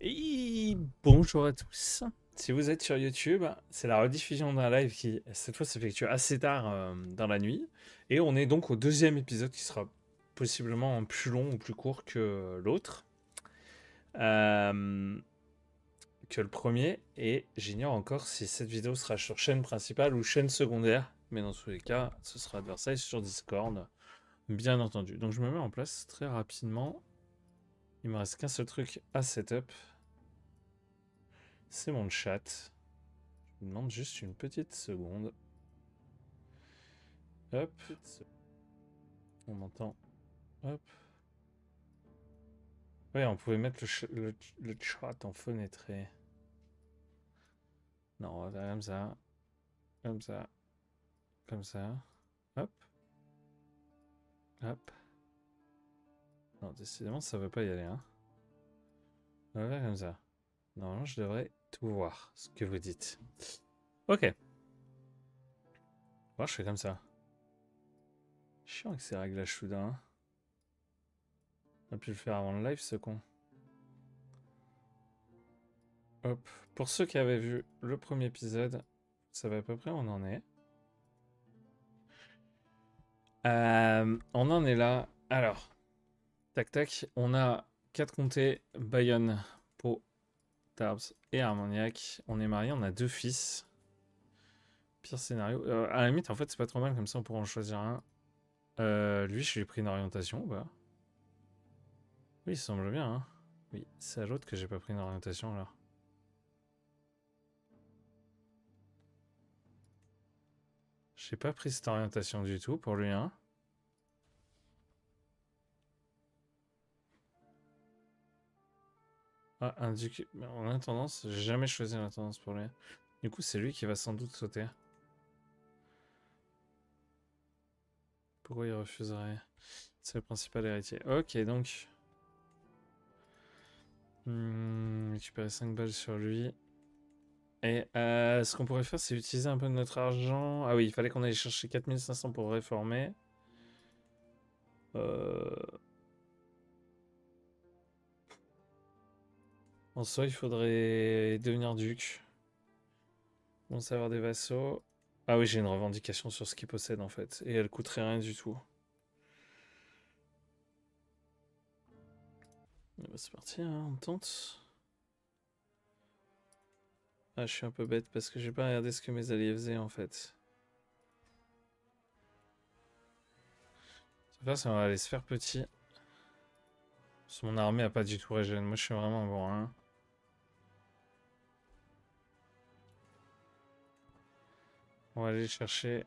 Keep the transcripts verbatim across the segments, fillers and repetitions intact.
Et bonjour à tous. Si vous êtes sur YouTube, c'est la rediffusion d'un live qui, cette fois, s'effectue assez tard euh, dans la nuit. Et on est donc au deuxième épisode qui sera possiblement plus long ou plus court que l'autre, euh, que le premier. Et j'ignore encore si cette vidéo sera sur chaîne principale ou chaîne secondaire. Mais dans tous les cas, ce sera de Versailles sur Discord, bien entendu. Donc je me mets en place très rapidement. Il me reste qu'un seul truc à setup. C'est mon chat. Je vous demande juste une petite seconde. Hop. On entend. Hop. Ouais, on pouvait mettre le, ch le, le chat en fenêtré. Non, on va faire comme ça. Comme ça. Comme ça. Hop. Hop. Non, décidément, ça ne veut pas y aller, hein. On va faire comme ça. Normalement, je devrais tout voir, ce que vous dites. Ok. Moi, je fais comme ça. Chiant avec ces réglages soudains. Hein. On a pu le faire avant le live, ce con. Hop. Pour ceux qui avaient vu le premier épisode, vous savez à peu près où on en est. Euh, on en est là. Alors, tac tac, on a quatre comtés, Bayonne, Pau, Tarbes et Armagnac. On est mariés, on a deux fils. Pire scénario. Euh, à la limite, en fait, c'est pas trop mal, comme ça on pourra en choisir un. Euh, lui, je lui ai pris une orientation ou pas? Oui, il semble bien, hein. Oui, c'est à l'autre que j'ai pas pris une orientation là. J'ai pas pris cette orientation du tout pour lui, hein. Ah, indique. En intendance, j'ai jamais choisi l'intendance pour lui. Du coup, c'est lui qui va sans doute sauter. Pourquoi il refuserait? C'est le principal héritier. Ok, donc. Hmm, récupérer cinq balles sur lui. Et euh, ce qu'on pourrait faire, c'est utiliser un peu de notre argent. Ah oui, il fallait qu'on aille chercher quatre mille cinq cents pour réformer. Euh... En soi, il faudrait devenir duc. Bon, savoir des vassaux. Ah oui, j'ai une revendication sur ce qu'il possède en fait. Et elle coûterait rien du tout. Ah bah, c'est parti, hein, on tente. Ah, je suis un peu bête parce que j'ai pas regardé ce que mes alliés faisaient en fait. Ça ça va aller se faire petit. Parce que mon armée a pas du tout régène. Moi, je suis vraiment bon, hein. On va aller chercher.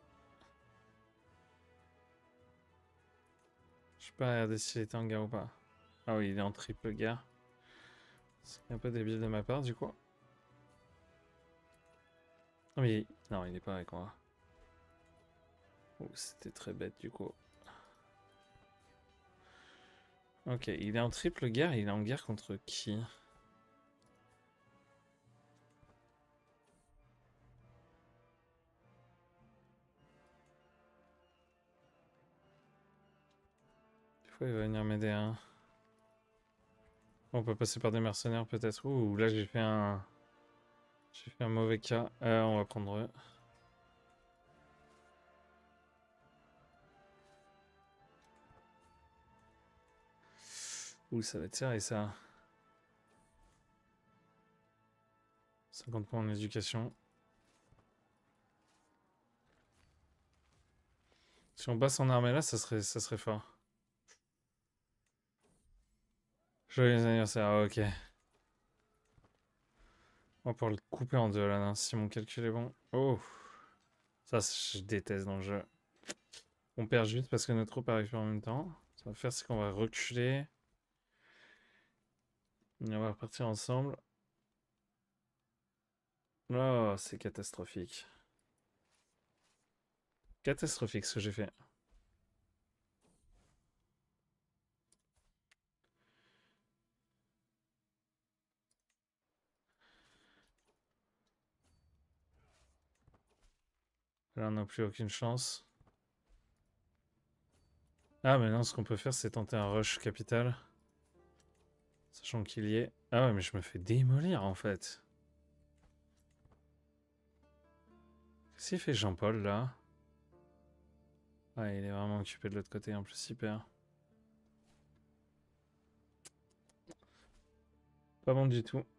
Je sais pas regarder s'il était en guerre ou pas. Ah oui, il est en triple guerre. C'est un peu débile de ma part, du coup. Ah mais non, il est pas avec moi. Oh, c'était très bête, du coup. Ok, il est en triple guerre. Il est en guerre contre qui? Des fois, il va venir m'aider, hein. On peut passer par des mercenaires, peut-être. Ouh, là, j'ai fait un... J'ai fait un mauvais cas. Euh, on va prendre eux. Ouh, ça va être serré, ça. cinquante points en éducation. Si on bat son armée là, ça serait, ça serait fort. Joyeux anniversaire, ah, ok. On va pouvoir le couper en deux là, hein, si mon calcul est bon. Oh, ça, je déteste dans le jeu. On perd juste parce que notre troupe arrive en même temps. Ce qu'on va faire, c'est qu'on va reculer. Et on va repartir ensemble. Oh, c'est catastrophique. Catastrophique ce que j'ai fait. Là, on n'a plus aucune chance. Ah, mais non, ce qu'on peut faire, c'est tenter un rush capital. Sachant qu'il y est. Ah ouais, mais je me fais démolir en fait. Qu'est-ce qu'il fait Jean-Paul là? Ouais, il est vraiment occupé de l'autre côté en plus, hyper. Pas bon du tout.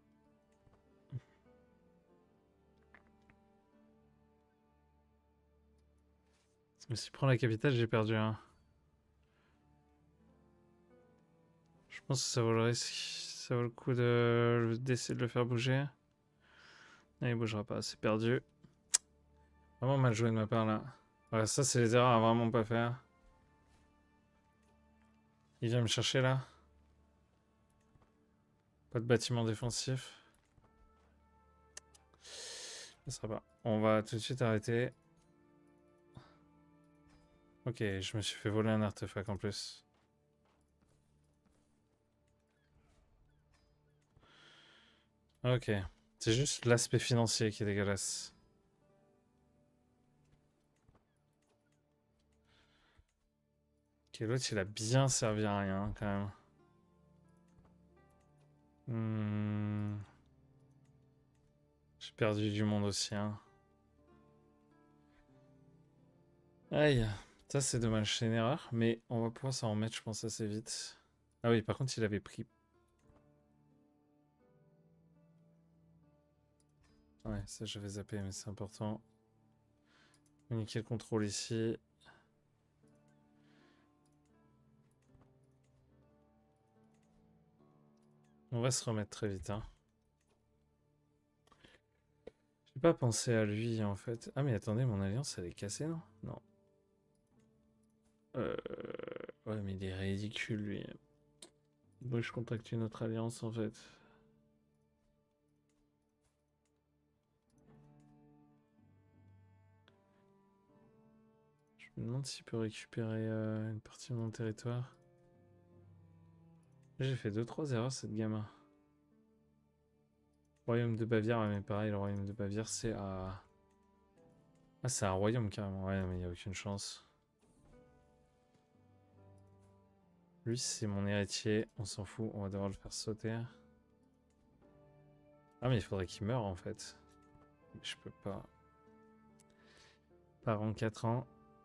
Mais s'il prend la capitale, j'ai perdu un. Je pense que ça vaut le risque. Ça vaut le coup de d'essayer de le faire bouger. Non, il bougera pas, c'est perdu. Vraiment mal joué de ma part là. Voilà, ça c'est les erreurs à vraiment pas faire. Il vient me chercher là. Pas de bâtiment défensif. Ça sera pas. On va tout de suite arrêter. Ok, je me suis fait voler un artefact en plus. Ok. C'est juste l'aspect financier qui est dégueulasse. Ok, l'autre il a bien servi à rien quand même. Hmm. J'ai perdu du monde aussi. Hein. Aïe. Ça c'est dommage, c'est une erreur. Mais on va pouvoir s'en remettre je pense assez vite. Ah oui, par contre il avait pris. Ouais, ça je vais zapper mais c'est important. Niquer le contrôle ici. On va se remettre très vite. Hein. J'ai pas pensé à lui en fait. Ah mais attendez, mon alliance elle est cassée non? Non. Euh... Ouais mais il est ridicule lui. Moi je contacte une autre alliance en fait. Je me demande s'il peut récupérer euh, une partie de mon territoire. J'ai fait deux trois erreurs cette gamin. Royaume de Bavière, ouais, mais pareil, le royaume de Bavière c'est à... Ah c'est un royaume carrément, ouais mais il n'y a aucune chance. Lui c'est mon héritier, on s'en fout, on va devoir le faire sauter. Ah mais il faudrait qu'il meure en fait. Mais je peux pas. Par en quatre ans.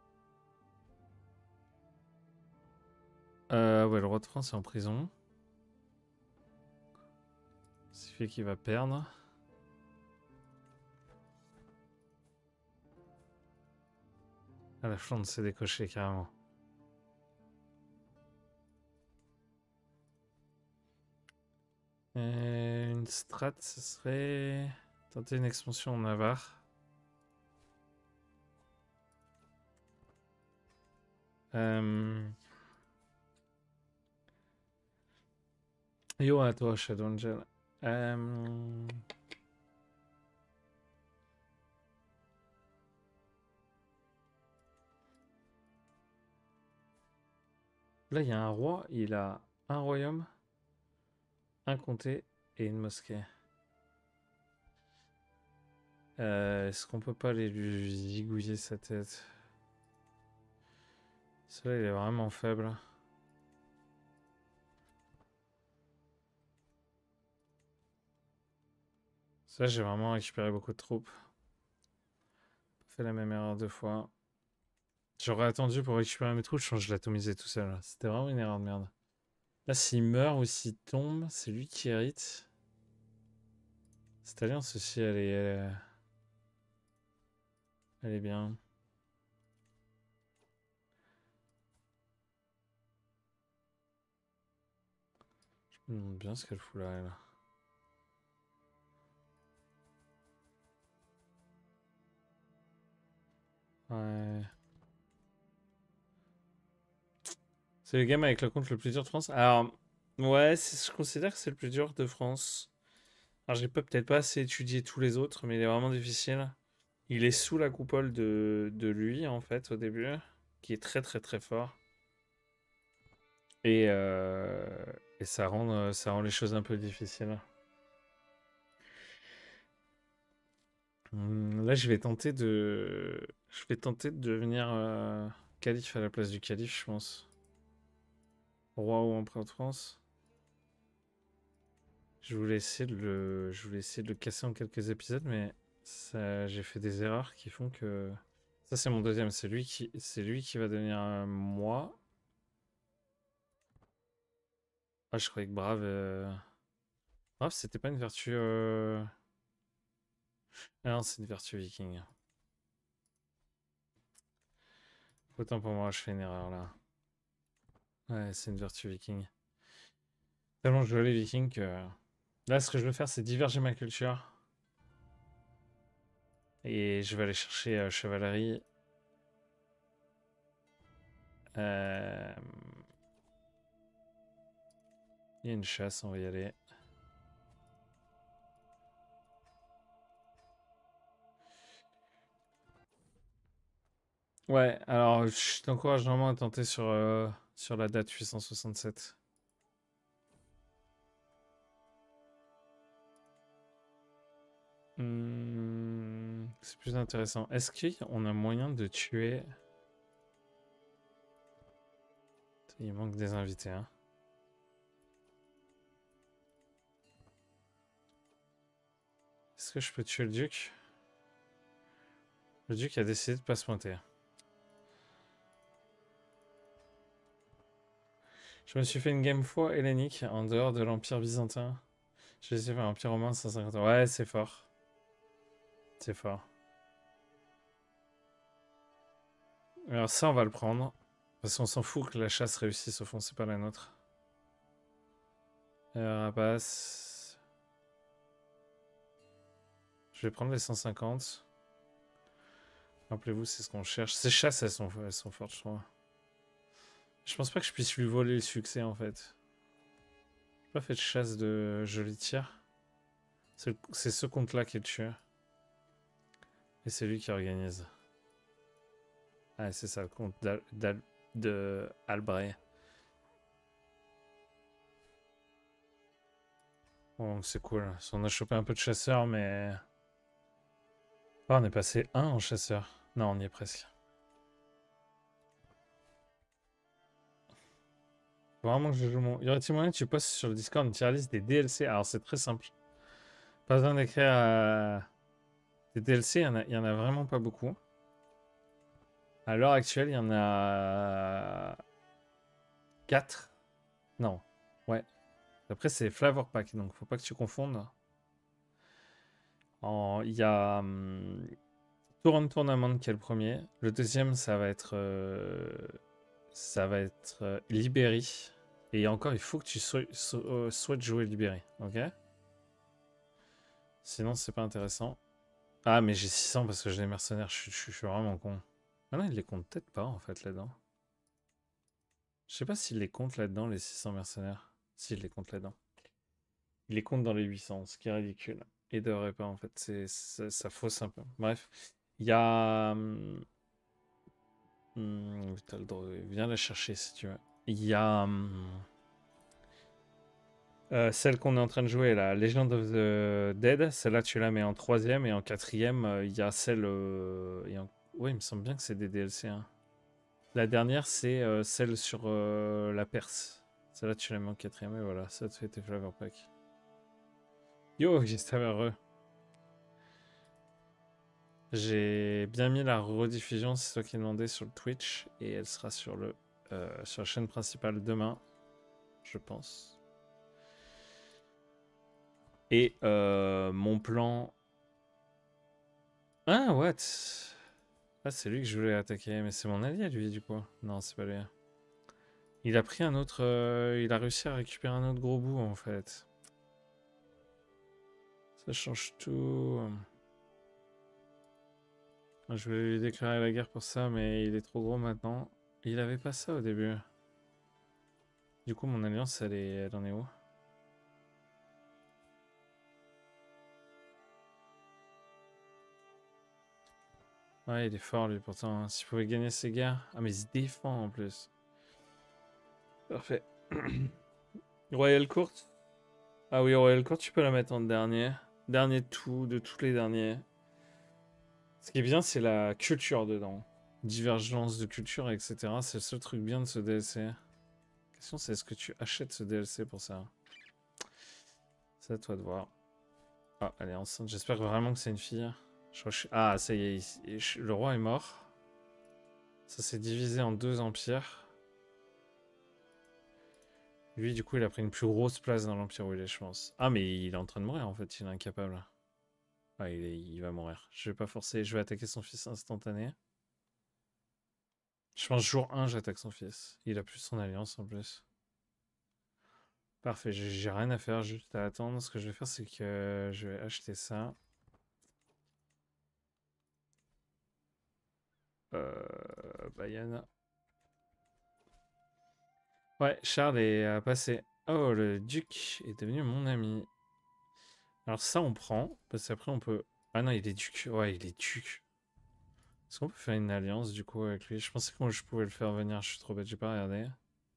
Euh, ouais, le roi de France est en prison. Ce qui fait qu'il va perdre. Ah, la Flandre s'est décochée carrément. Et une strat, ce serait tenter une expansion en Navarre. Euh... Yo, à toi, Shadow Angel. Euh... Là, il y a un roi, il a un royaume, un comté et une mosquée. Euh, Est-ce qu'on peut pas aller lui zigouiller sa tête? Celui-là, il est vraiment faible. Ça, j'ai vraiment récupéré beaucoup de troupes. Fait la même erreur deux fois. J'aurais attendu pour récupérer mes troupes, je pense que je l'atomisais tout seul. C'était vraiment une erreur de merde. Là, s'il meurt ou s'il tombe, c'est lui qui hérite. Cette alliance aussi, elle est... Elle est, elle est bien. Je me demande bien ce qu'elle fout là, elle. Ouais. C'est le game avec le compte le plus dur de France. Alors, ouais, je considère que c'est le plus dur de France. Alors, j'ai peut-être pas assez étudié tous les autres, mais il est vraiment difficile. Il est sous la coupole de, de lui, en fait, au début, qui est très très très fort. Et, euh, et ça rend, euh, ça rend les choses un peu difficiles. Hum, Là, je vais tenter de, je vais tenter de devenir euh, calife à la place du calife, je pense. Roi ou empereur de France. Je voulais essayer de le, je voulais essayer de le casser en quelques épisodes, mais ça, j'ai fait des erreurs qui font que ça c'est mon deuxième. C'est lui qui, c'est lui qui va devenir un moi. Ah, je croyais que Brave, euh... Brave, c'était pas une vertu. Euh... Ah non, c'est une vertu viking. Autant pour moi, je fais une erreur là. Ouais, c'est une vertu viking. Tellement je joue les vikings que là, ce que je veux faire, c'est diverger ma culture. Et je vais aller chercher euh, chevalerie. Euh... Il y a une chasse, on va y aller. Ouais, alors je t'encourage vraiment à tenter sur, euh, sur la date huit cent soixante-sept. Hmm, c'est plus intéressant. Est-ce qu'on a moyen de tuer... Il manque des invités, hein. Est-ce que je peux tuer le duc? Le duc a décidé de pas se pointer. Je me suis fait une game fois hellénique en dehors de l'Empire byzantin. Je suis fait un Empire romain cent cinquante ans. Ouais, c'est fort. C'est fort. Alors ça, on va le prendre. Parce qu'on s'en fout que la chasse réussisse, au fond, c'est pas la nôtre. Euh, rapace. Je vais prendre les cent cinquante. Rappelez-vous, c'est ce qu'on cherche. Ces chasses, elles sont, elles sont fortes, je trouve. Je pense pas que je puisse lui voler le succès, en fait. J'ai pas fait de chasse de joli tir. C'est ce compte-là qui est tué. Et c'est lui qui organise. Ah, c'est ça, le compte de Albray. Bon, c'est cool. On a chopé un peu de chasseurs, mais... Oh, on est passé un en chasseur. Non, on y est presque. Faut vraiment que je joue mon... Y aurait-il moyen que tu postes sur le Discord une tier list des D L C? Alors, c'est très simple. Pas besoin d'écrire... Euh... Des D L C, il y, en a... y en a vraiment pas beaucoup. À l'heure actuelle, il y en a... quatre. Non. Ouais. Après, c'est Flavor Pack, donc faut pas que tu confondes. En... Il y a... Hum... Tour Tournament qui est le premier. Le deuxième, ça va être... Euh... Ça va être euh, Libéry. Et encore, il faut que tu so so euh, souhaites jouer Libéry. Ok? Sinon, c'est pas intéressant. Ah, mais j'ai six cents parce que j'ai des mercenaires. Je, je, je suis vraiment con. Ah non, il les compte peut-être pas, en fait, là-dedans. Je sais pas s'il les compte là-dedans, les six cents mercenaires. S'il les compte là-dedans. Il les compte dans les huit cents, ce qui est ridicule. Il devrait pas, en fait. C'est, ça, ça fausse un peu. Bref. Il y a... Hum, hum, t'as le droit. Viens la chercher, si tu veux. Il y a... Hum, Euh, celle qu'on est en train de jouer, la Legend of the Dead, celle-là tu la mets en troisième et en quatrième, euh, il y a celle... Euh, et en... Oui, il me semble bien que c'est des D L C. Hein. La dernière, c'est euh, celle sur euh, la Perse. Celle-là tu la mets en quatrième et voilà, ça te fait tes flavor pack. Yo, j'étais heureux. J'ai bien mis la rediffusion, c'est toi qui demandais sur le Twitch, et elle sera sur, le, euh, sur la chaîne principale demain, je pense. Et euh, mon plan... Ah, what? Ah, c'est lui que je voulais attaquer, mais c'est mon allié, lui, du coup. Non, c'est pas lui. Il a pris un autre... Euh, il a réussi à récupérer un autre gros bout, en fait. Ça change tout. Je voulais lui déclarer la guerre pour ça, mais il est trop gros maintenant. Il avait pas ça au début. Du coup, mon alliance, elle, est... elle en est où? Ouais, il est fort, lui, pourtant. Hein. S'il pouvait gagner ses guerres... Ah, mais il se défend, en plus. Parfait. Royal Court. Ah oui, Royal Court, tu peux la mettre en dernier. Dernier de tout, de tous les derniers. Ce qui est bien, c'est la culture dedans. Divergence de culture, et cetera. C'est le seul truc bien de ce D L C. La question, c'est est-ce que tu achètes ce D L C pour ça? C'est à toi de voir. Ah, elle est enceinte. J'espère vraiment que c'est une fille. Je crois que je... Ah, ça y est. il- il- Le roi est mort. Ça s'est divisé en deux empires. Lui, du coup, il a pris une plus grosse place dans l'empire où il est, je pense. Ah, mais il est en train de mourir, en fait. Il est incapable. Ah, il, est- il va mourir. Je vais pas forcer. Je vais attaquer son fils instantané. Je pense jour un, j'attaque son fils. Il a plus son alliance, en plus. Parfait. J'ai j'ai rien à faire, juste à attendre. Ce que je vais faire, c'est que je vais acheter ça. Euh... Bayana. Ouais, Charles est euh, passé. Oh, le duc est devenu mon ami. Alors ça, on prend, parce qu'après, on peut... Ah non, il est duc. Ouais, il est duc. Est-ce qu'on peut faire une alliance, du coup, avec lui? Je pensais que je pouvais le faire venir. Je suis trop bête, j'ai pas regardé.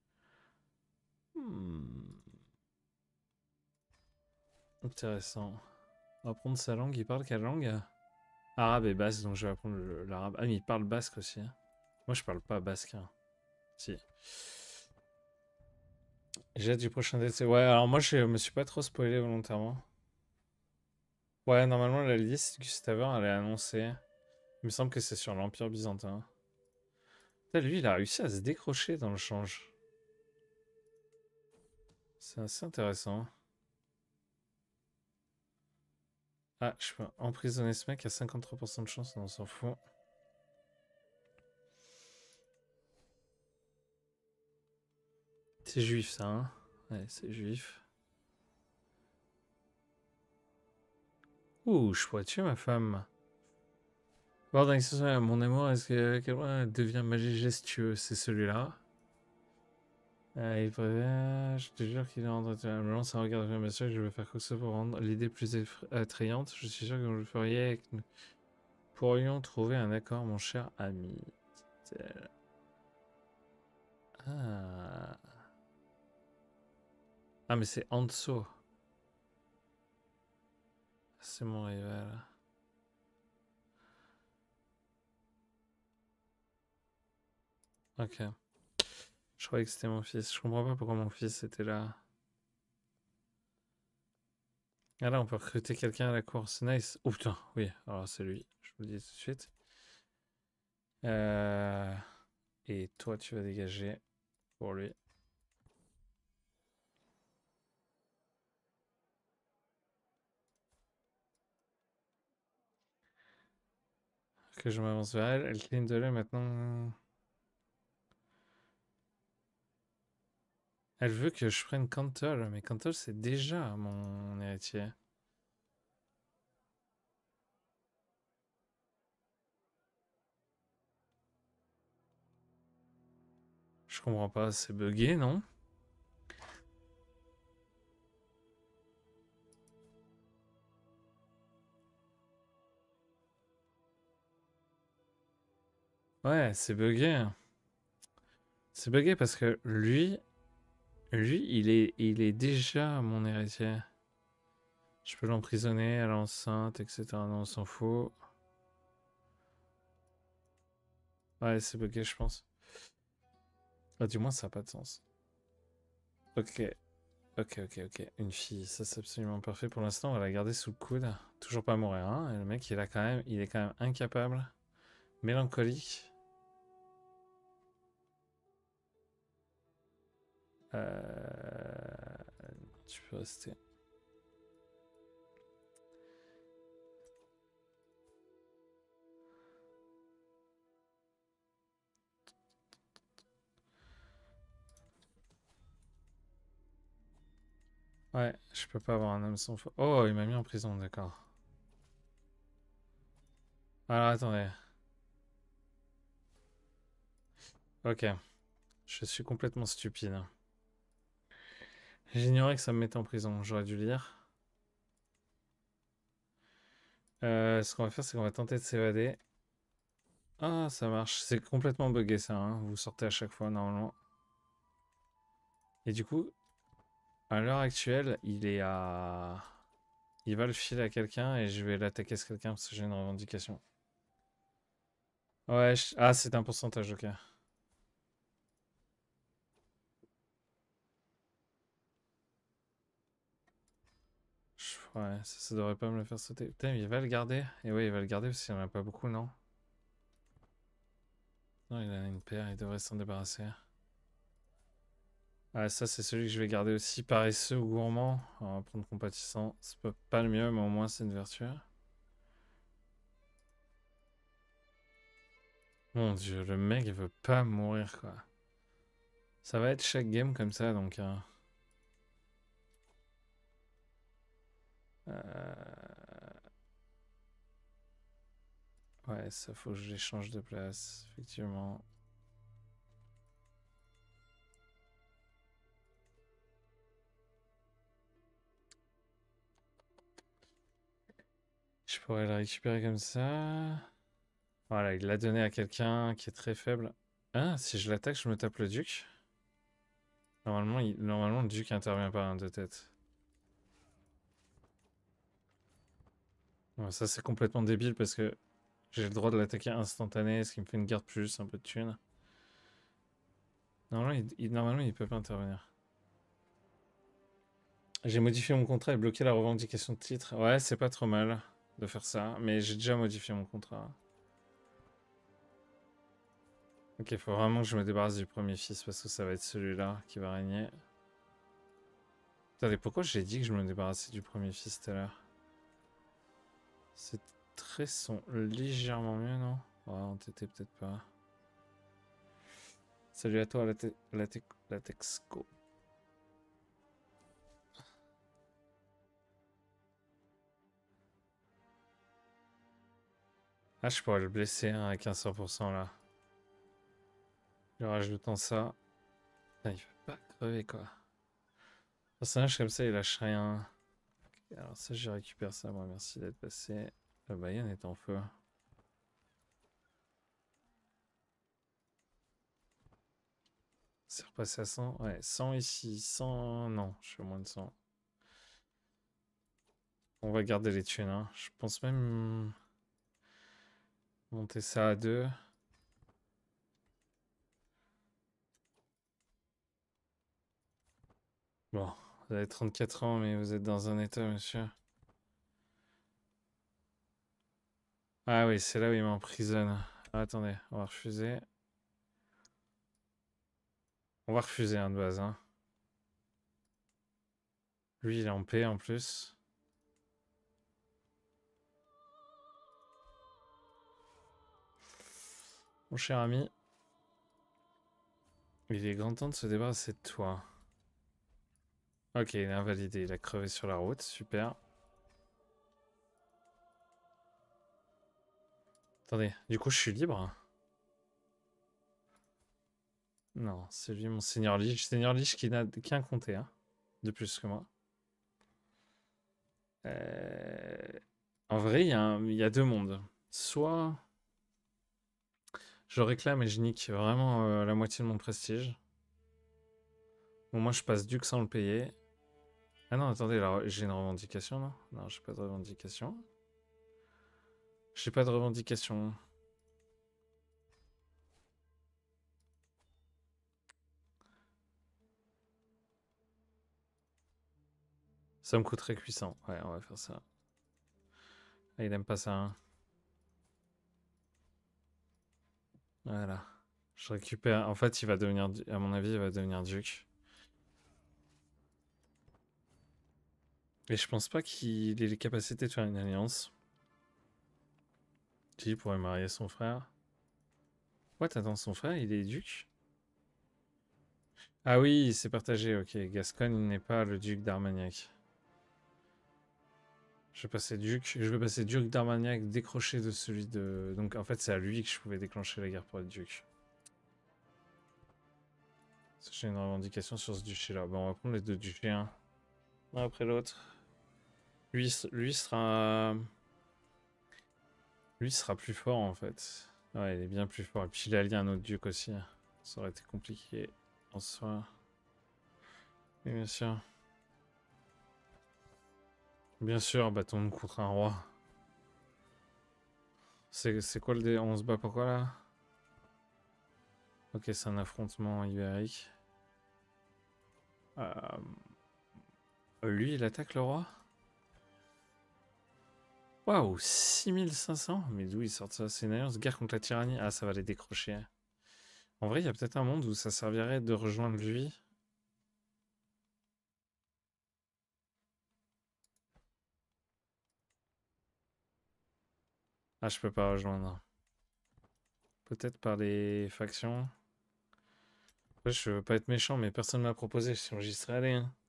Hmm. Intéressant. On va apprendre sa langue. Il parle quelle langue? Arabe et basque, donc je vais apprendre le- l'arabe. Ah, mais il parle basque aussi. Hein. Moi, je parle pas basque. Hein. Si. J'ai hâte du prochain D L C. Ouais, alors moi, je me suis pas trop spoilé volontairement. Ouais, normalement, la liste Gustavin, elle est annoncée. Il me semble que c'est sur l'Empire byzantin. Putain, lui, il a réussi à se décrocher dans le change. C'est assez intéressant. Ah, je peux emprisonner ce mec à cinquante-trois pour cent de chance, on s'en fout. C'est juif, ça, hein? Ouais, c'est juif. Ouh, je pourrais tuer ma femme. Voir dans l'exception, mon amour, est-ce que quelqu'un devient majestueux? C'est celui-là. Euh, il prévient, je te jure qu'il est en train de me lancer un regard de affirmation que je vais faire quoi que ce soit pour rendre l'idée plus effra- attrayante. Je suis sûr que vous le feriez et que nous pourrions trouver un accord, mon cher ami. Tel. Ah. Ah, mais c'est Anso. C'est mon rival. Ok. Je croyais que c'était mon fils. Je comprends pas pourquoi mon fils était là. Ah là, on peut recruter quelqu'un à la cour. C'est nice. Oh putain, oui. Alors c'est lui. Je vous le dis tout de suite. Euh... Et toi, tu vas dégager pour lui. Que je m'avance vers elle. Elle clean de l'œil maintenant. Elle veut que je prenne Cantle, mais Cantle c'est déjà mon héritier. Je comprends pas, c'est buggé, non? Ouais, c'est buggé. C'est buggé parce que lui, lui, il est, il est déjà mon héritier. Je peux l'emprisonner, elle est enceinte, et cetera. Non, on s'en fout. Ouais, c'est buggé, je pense. Ah, du moins, ça n'a pas de sens. Ok, ok, ok, ok. Une fille, ça c'est absolument parfait. Pour l'instant, on va la garder sous le coude. Toujours pas mourir, hein. Et le mec, il a quand même, il est quand même incapable, mélancolique. Euh... Tu peux rester. Ouais, je peux pas avoir un homme sans foi. Oh, il m'a mis en prison, d'accord. Alors attendez. Ok, je suis complètement stupide. J'ignorais que ça me mettait en prison, j'aurais dû lire. Euh, ce qu'on va faire, c'est qu'on va tenter de s'évader. Ah, ça marche. C'est complètement buggé ça, hein. Vous sortez à chaque fois, normalement. Et du coup, à l'heure actuelle, il est à... Il va le filer à quelqu'un et je vais l'attaquer ce quelqu'un parce que j'ai une revendication. Ouais, je- ah, c'est un pourcentage, ok. Ouais, ça, ça devrait pas me le faire sauter. Putain, il va le garder. Et ouais, il va le garder parce qu'il en a pas beaucoup, non? Non, il a une paire, il devrait s'en débarrasser. Ah, ça, c'est celui que je vais garder aussi. Paresseux ou gourmand. On va prendre compatissant. C'est pas, pas le mieux, mais au moins c'est une vertu. Mon dieu, le mec il veut pas mourir quoi. Ça va être chaque game comme ça donc. Hein. Euh... Ouais, ça faut que je les change de place, effectivement. Je pourrais le récupérer comme ça. Voilà, il l'a donné à quelqu'un qui est très faible. Ah, si je l'attaque, je me tape le duc. Normalement, il... Normalement le duc intervient pas hein, de tête. Ouais, ça c'est complètement débile parce que j'ai le droit de l'attaquer instantané, ce qui me fait une garde plus, un peu de thune. Normalement, il, il... Normalement, il peut pas intervenir. J'ai modifié mon contrat et bloqué la revendication de titre. Ouais, c'est pas trop mal de faire ça, mais j'ai déjà modifié mon contrat. Ok, il faut vraiment que je me débarrasse du premier fils parce que ça va être celui-là qui va régner. Attendez, pourquoi j'ai dit que je me débarrassais du premier fils tout à l'heure? Ces traits sont légèrement mieux, non? Ouais, en T T peut-être pas. Salut à toi, la, te la, te la Texco. Ah, je pourrais le blesser hein, avec un cent pour cent là. En rajoutant ça. Putain, il va pas crever quoi. Un personnage comme ça, il lâche rien. Okay, alors ça, je récupère ça, moi, merci d'être passé. La Bayonne est en feu. C'est repassé à cent. Ouais, cent ici, cent... Non, je suis au moins de cent. On va garder les thunes, hein. Je pense même... monter ça à deux. Bon, vous avez trente-quatre ans, mais vous êtes dans un état, monsieur. Ah oui, c'est là où il m'emprisonne. Ah, attendez, on va refuser. On va refuser, hein, de base, hein. Lui, il est en paix, en plus. Mon cher ami. Il est grand temps de se débarrasser de toi. Ok, il est invalidé. Il a crevé sur la route. Super. Attendez, du coup, je suis libre? Non, c'est lui, mon Seigneur Lich. Seigneur Lich qui n'a qu'un comté, hein, de plus que moi. Euh, En vrai, il y, a un- il y a deux mondes. Soit je réclame et je nique vraiment euh, la moitié de mon prestige. Bon, moi, je passe duc sans le payer. Ah non, attendez, alors j'ai une revendication, non? Non, j'ai pas de revendication. J'ai pas de revendication. Ça me coûterait cuisant. Ouais, on va faire ça. Ah, il aime pas ça, hein. Voilà. Je récupère. En fait, il va devenir. À mon avis, il va devenir duc. Et je pense pas qu'il ait les capacités de faire une alliance. Qui pourrait marier son frère. What, attends, son frère, il est duc? Ah oui, c'est partagé, ok. Gascogne n'est pas le duc d'Armagnac. Je vais passer duc. Je vais passer duc d'Armagnac décroché de celui de. Donc en fait, c'est à lui que je pouvais déclencher la guerre pour être duc. J'ai une revendication sur ce duché-là. Bon, on va prendre les deux duchés, hein. L'un après l'autre. Lui, lui sera. Lui sera plus fort en fait. Ouais, il est bien plus fort. Et puis il a lié un autre duc aussi. Ça aurait été compliqué en soi. Mais bien sûr. Bien sûr, bâton contre un roi. C'est quoi le dé? On se bat pour quoi là? Ok, c'est un affrontement ibérique. Euh... Lui, il attaque le roi? Waouh, six mille cinq cents? Mais d'où ils sortent ça? C'est une alliance guerre contre la tyrannie. Ah, ça va les décrocher. En vrai, il y a peut-être un monde où ça servirait de rejoindre lui. Ah, je peux pas rejoindre. Peut-être par les factions. Après, je veux pas être méchant, mais personne m'a proposé. Sinon, j'y serais allé. Hein.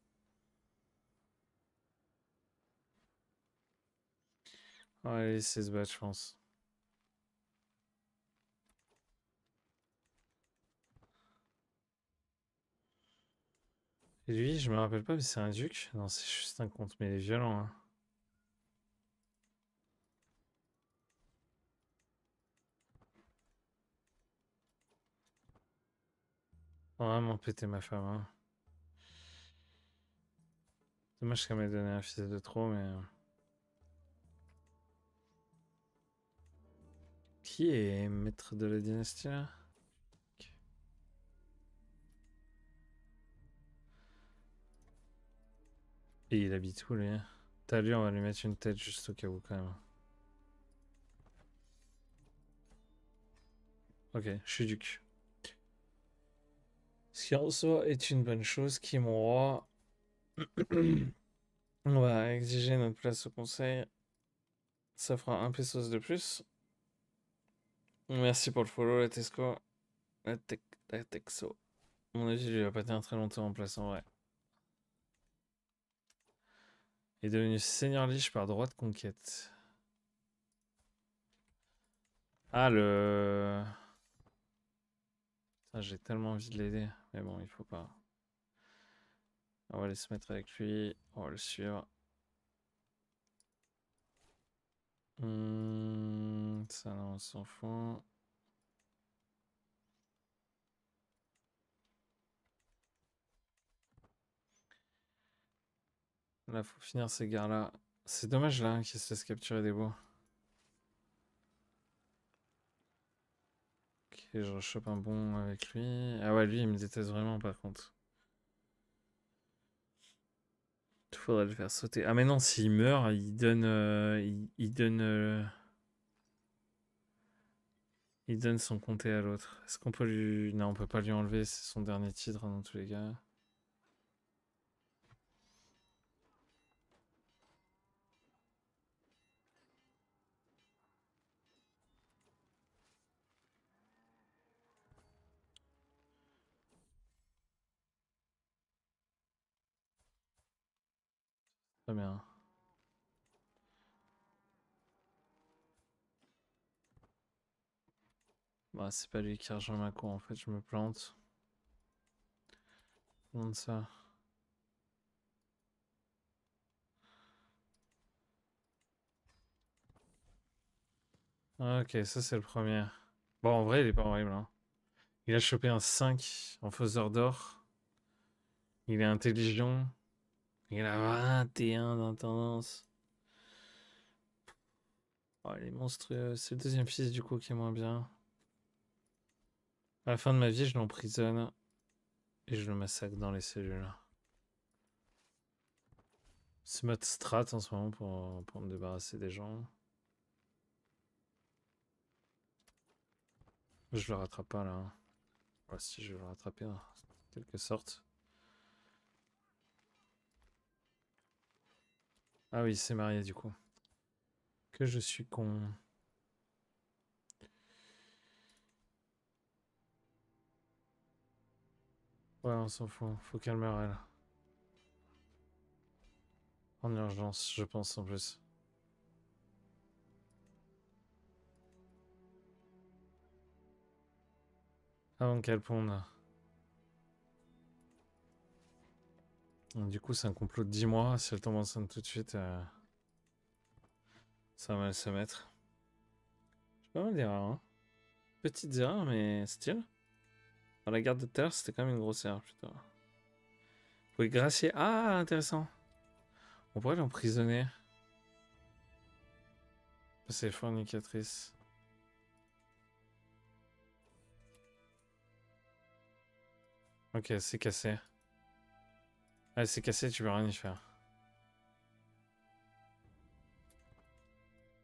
On va les laisser se battre, je pense. Et lui, je me rappelle pas, mais c'est un duc? Non, c'est juste un comte, mais il est violent. Hein. On va vraiment péter ma femme. Hein. Dommage qu'elle m'ait donné un fils de trop, mais... Qui est maître de la dynastie, là? Et il habite où, lui? T'as lui, on va lui mettre une tête juste au cas où, quand même. Ok, je suis duc. Ce qui en soi est une bonne chose, qui est mon roi. On va exiger notre place au conseil. Ça fera un pesos de plus. Merci pour le follow, la Tesco. La, tec la Texo. À mon avis, lui va pas tenir très longtemps en place en vrai. Il est devenu seigneur liche par droit de conquête. Ah, le... J'ai tellement envie de l'aider. Mais bon, il faut pas. On va aller se mettre avec lui. On va le suivre. Hum, ça, non, on s'en fout. Là, faut finir ces guerres-là. C'est dommage, là, hein, qu'il se laisse capturer des beaux. Ok, je rechoppe un bon avec lui. Ah ouais, lui, il me déteste vraiment, par contre. Il faudrait le faire sauter. Ah mais non, s'il meurt, il donne... euh, il, il donne... euh, il donne son comté à l'autre. Est-ce qu'on peut lui... Non, on peut pas lui enlever, c'est son dernier titre, hein, dans tous les cas. Très bien. Bah, c'est pas lui qui a rejoint ma cour, en fait, je me plante. Comment ça? Ah, ok, ça c'est le premier. Bon, en vrai, il est pas horrible. Hein. Il a chopé un cinq en faiseur d'or. Il est intelligent. Il a vingt et un d'intendance. Oh, il est monstrueux. C'est le deuxième fils du coup qui est moins bien. À la fin de ma vie, je l'emprisonne et je le massacre dans les cellules. C'est mode strat en ce moment pour, pour me débarrasser des gens. Je le rattrape pas là. Hein. Ouais, si je vais le rattraper en quelque sorte. Ah oui, c'est marié du coup. Que je suis con. Ouais, on s'en fout. Faut qu'elle meure elle. En urgence, je pense en plus. Avant qu'elle ponde. Du coup, c'est un complot de dix mois. Si elle tombe enceinte tout de suite, euh, ça va mal se mettre. J'ai pas mal d'erreurs, hein. Petites erreurs, mais style. Dans la garde de terre, c'était quand même une grosse erreur, putain. Vous pouvez gracier. Ah, intéressant. On pourrait l'emprisonner. C'est fornicatrice. Ok, c'est cassé. Ah, c'est cassé, tu peux rien y faire.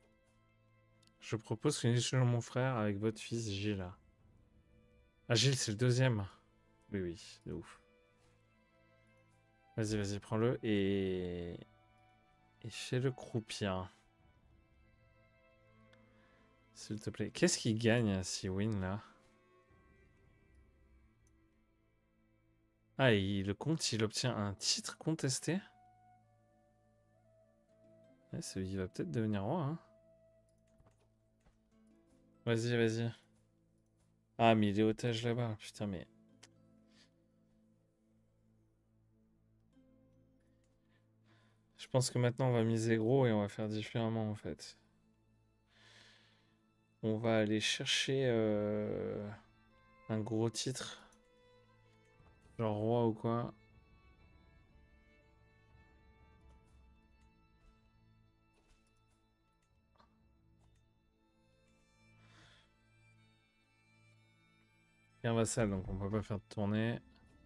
Je propose qu'une échange mon frère avec votre fils Gilles. Ah, Gilles, c'est le deuxième. Oui, oui, de ouf. Vas-y, vas-y, prends-le et... Et fais-le croupir. S'il te plaît. Qu'est-ce qu'il gagne si win, là? Ah, il, le compte, il obtient un titre contesté. Ouais, il va peut-être devenir roi, hein. Vas-y, vas-y. Ah, mais il est otage là-bas. Putain, mais... Je pense que maintenant, on va miser gros et on va faire différemment, en fait. On va aller chercher euh, un gros titre. Genre roi ou quoi. Et un vassal, donc on peut pas faire de tournée.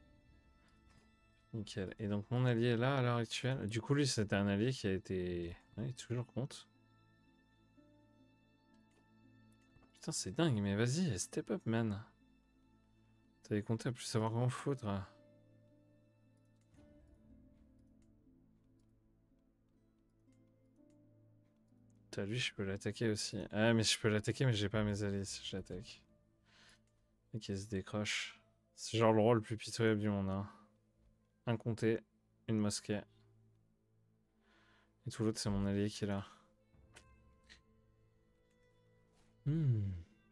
Nickel. Et donc mon allié est là à l'heure actuelle. Du coup, lui, c'était un allié qui a été... Ouais, il est toujours compte. Putain, c'est dingue, mais vas-y, step up, man. T'avais compté à plus savoir comment foutre. T'as lui, je peux l'attaquer aussi. Ah, mais je peux l'attaquer, mais j'ai pas mes alliés si je l'attaque. Et qu'il se décroche. C'est genre le rôle le plus pitoyable du monde, hein. Un comté, une mosquée. Et tout l'autre, c'est mon allié qui est là. Hmm.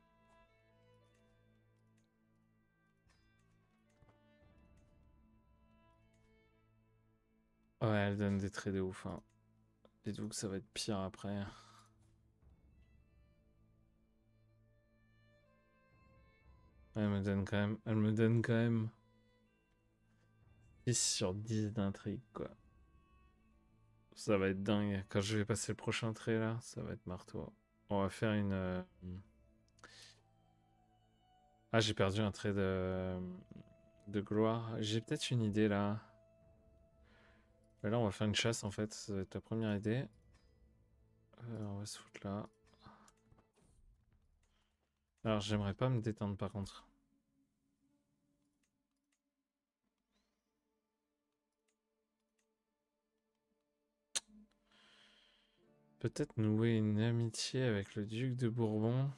Ouais, elle donne des traits de ouf, hein. Dites-vous que ça va être pire après. Elle me donne quand même... Elle me donne quand même... dix sur dix d'intrigue, quoi. Ça va être dingue. Quand je vais passer le prochain trait, là, ça va être marteau. On va faire une... euh, Ah, j'ai perdu un trait de... de gloire. J'ai peut-être une idée, là. Mais là, on va faire une chasse, en fait. Ça va être la première idée. Euh, on va se foutre là. Alors, j'aimerais pas me détendre, par contre. Peut-être nouer une amitié avec le duc de Bourbon.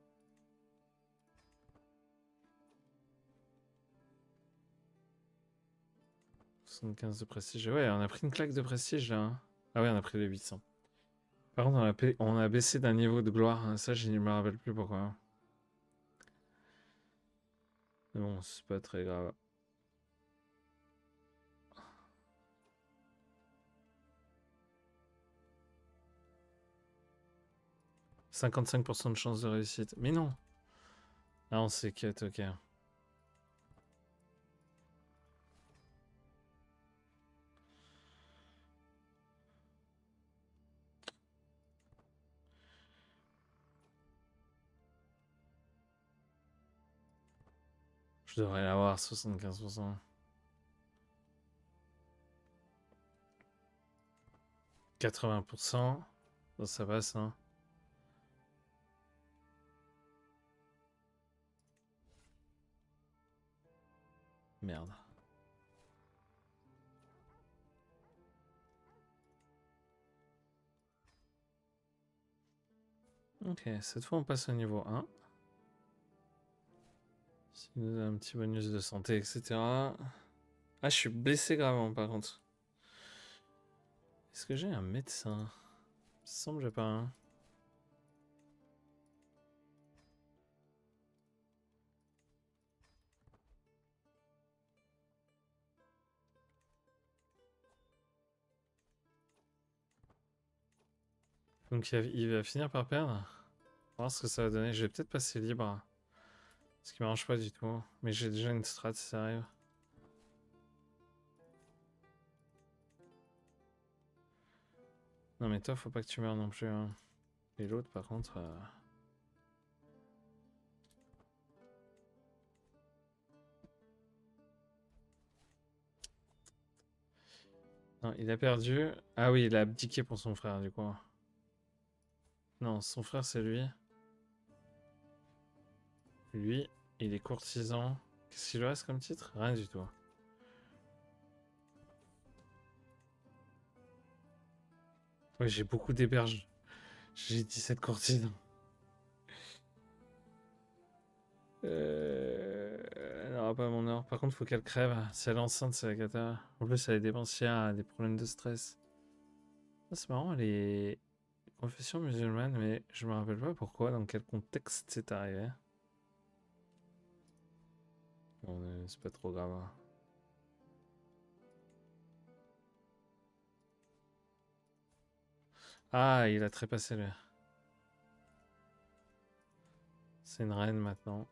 soixante-quinze de prestige. Ouais, on a pris une claque de prestige, là, hein. Ah ouais, on a pris les huit cents. Par contre, on a, on a baissé d'un niveau de gloire, hein. Ça, je ne me rappelle plus pourquoi. Mais bon, c'est pas très grave. cinquante-cinq pour cent de chance de réussite. Mais non. Ah, on s'est cut, ok. Je devrais l'avoir, soixante-quinze pour cent. quatre-vingts pour cent. Ça, ça passe, hein. Merde. Ok, cette fois on passe au niveau un. Ça nous donne un petit bonus de santé, et cetera. Ah, je suis blessé gravement par contre. Est-ce que j'ai un médecin? Il me semble que j'ai pas un. Donc il va finir par perdre. On va voir ce que ça va donner. Je vais peut-être passer libre. Ce qui m'arrange pas du tout. Mais j'ai déjà une strat si ça arrive. Non mais toi, faut pas que tu meurs non plus, hein. Et l'autre, par contre... Euh... Non, il a perdu. Ah oui, il a abdiqué pour son frère, du coup. Non, son frère, c'est lui. Lui, il est courtisan. Qu'est-ce qu'il lui reste comme titre? Rien du tout. Oui, j'ai beaucoup d'héberges. J'ai dix-sept courtisans. Euh... Elle n'aura pas mon or. Par contre, faut qu'elle crève. Si elle est enceinte, c'est la cata. En plus, elle est dépensière, elle a des problèmes de stress. Ah, c'est marrant, elle est confession musulmane, mais je me rappelle pas pourquoi, dans quel contexte c'est arrivé. Bon, euh, c'est pas trop grave. Hein. Ah, il a trépassé lui. C'est une reine maintenant.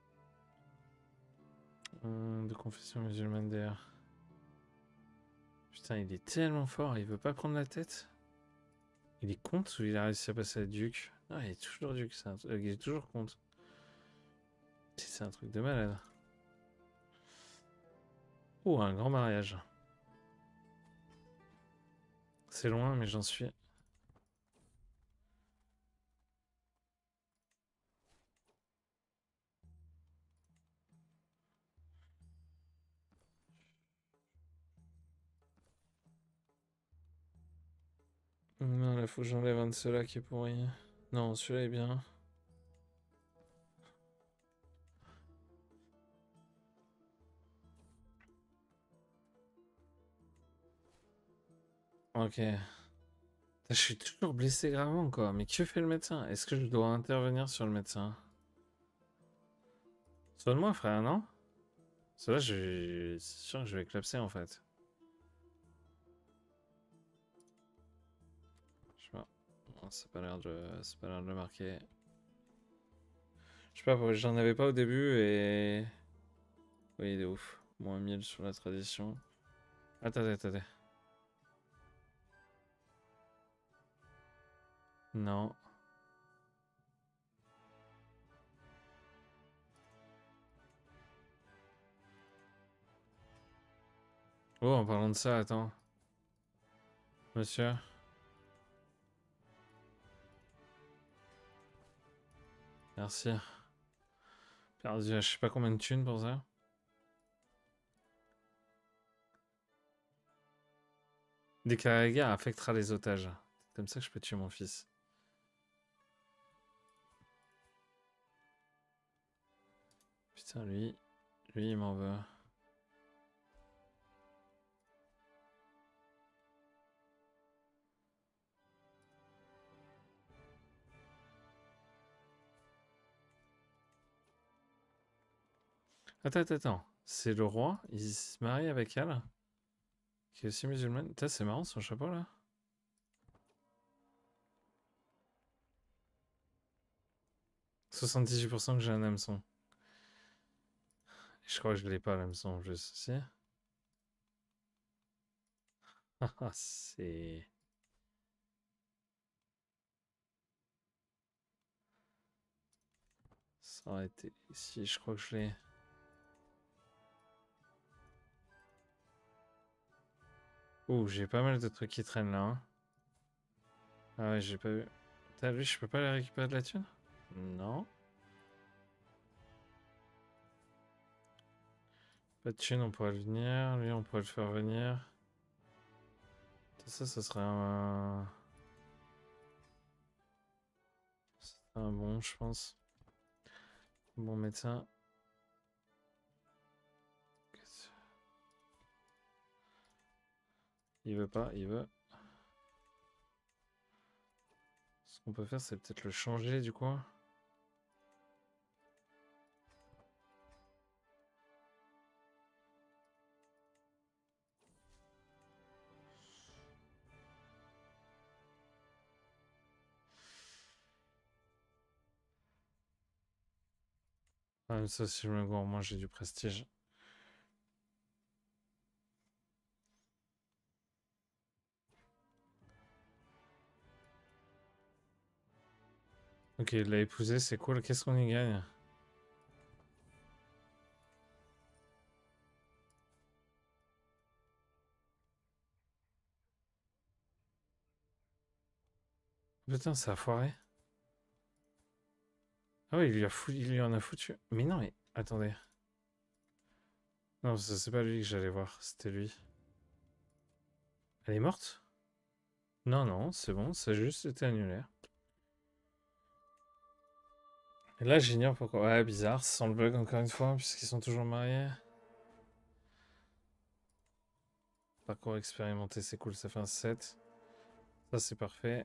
Hum, de confession musulmane d'ailleurs. Putain, il est tellement fort, il veut pas prendre la tête. Il est comte ou il a réussi à passer à duc? Ah, il est toujours duc, c'est un... euh, il est toujours comte. C'est un truc de malade. Oh, un grand mariage. C'est loin, mais j'en suis. Non, là, faut que j'enlève un de ceux-là qui est pourri. Non, celui-là est bien. Ok. Je suis toujours blessé gravement, quoi. Mais que fait le médecin? Est-ce que je dois intervenir sur le médecin? Soigne-moi, frère, non? Cela, je... c'est sûr que je vais éclapser, en fait. Je sais pas. Non, c'est pas l'air de... c'est pas l'air de le marquer. Je sais pas, j'en avais pas au début et... Oui, de ouf. Moins mille sur la tradition. Attendez, attendez. Non. Oh, en parlant de ça, attends. Monsieur. Merci. Perdu, je sais pas combien de thunes pour ça. Déclarer la guerre affectera les otages. C'est comme ça que je peux tuer mon fils. Putain, lui... Lui, il m'en veut. Attends, attends, attends. C'est le roi, il se marie avec elle, qui est aussi musulmane. Putain, c'est marrant son chapeau là. soixante-dix-huit pour cent que j'ai un hameçon. Je crois que je l'ai pas l'hameçon en plus. Si. Ah, c'est. Ça aurait été. Si, je crois que je l'ai. Ouh, j'ai pas mal de trucs qui traînent là. Hein. Ah ouais, j'ai pas vu. T'as lui, je peux pas aller récupérer de la thune? Non. Pas de thune, on pourrait le venir. Lui, on pourrait le faire venir. Ça, ça serait un. Ça serait un bon, je pense. Bon médecin. Il veut pas, il veut. Ce qu'on peut faire, c'est peut-être le changer du coup. Ah, mais ça, si je me gourre, moi j'ai du prestige. Ok, il l'a épousé, c'est cool. Qu'est-ce qu'on y gagne? Putain, ça a foiré. Ah oui, il lui, a fou... il lui en a foutu. Mais non, mais attendez. Non, c'est pas lui que j'allais voir, c'était lui. Elle est morte? Non, non, c'est bon, ça a juste été annulé. Et là, j'ignore pourquoi. Ouais, bizarre, sans le bug encore une fois, puisqu'ils sont toujours mariés. Parcours expérimenté, c'est cool, ça fait un sept. Ça, c'est parfait.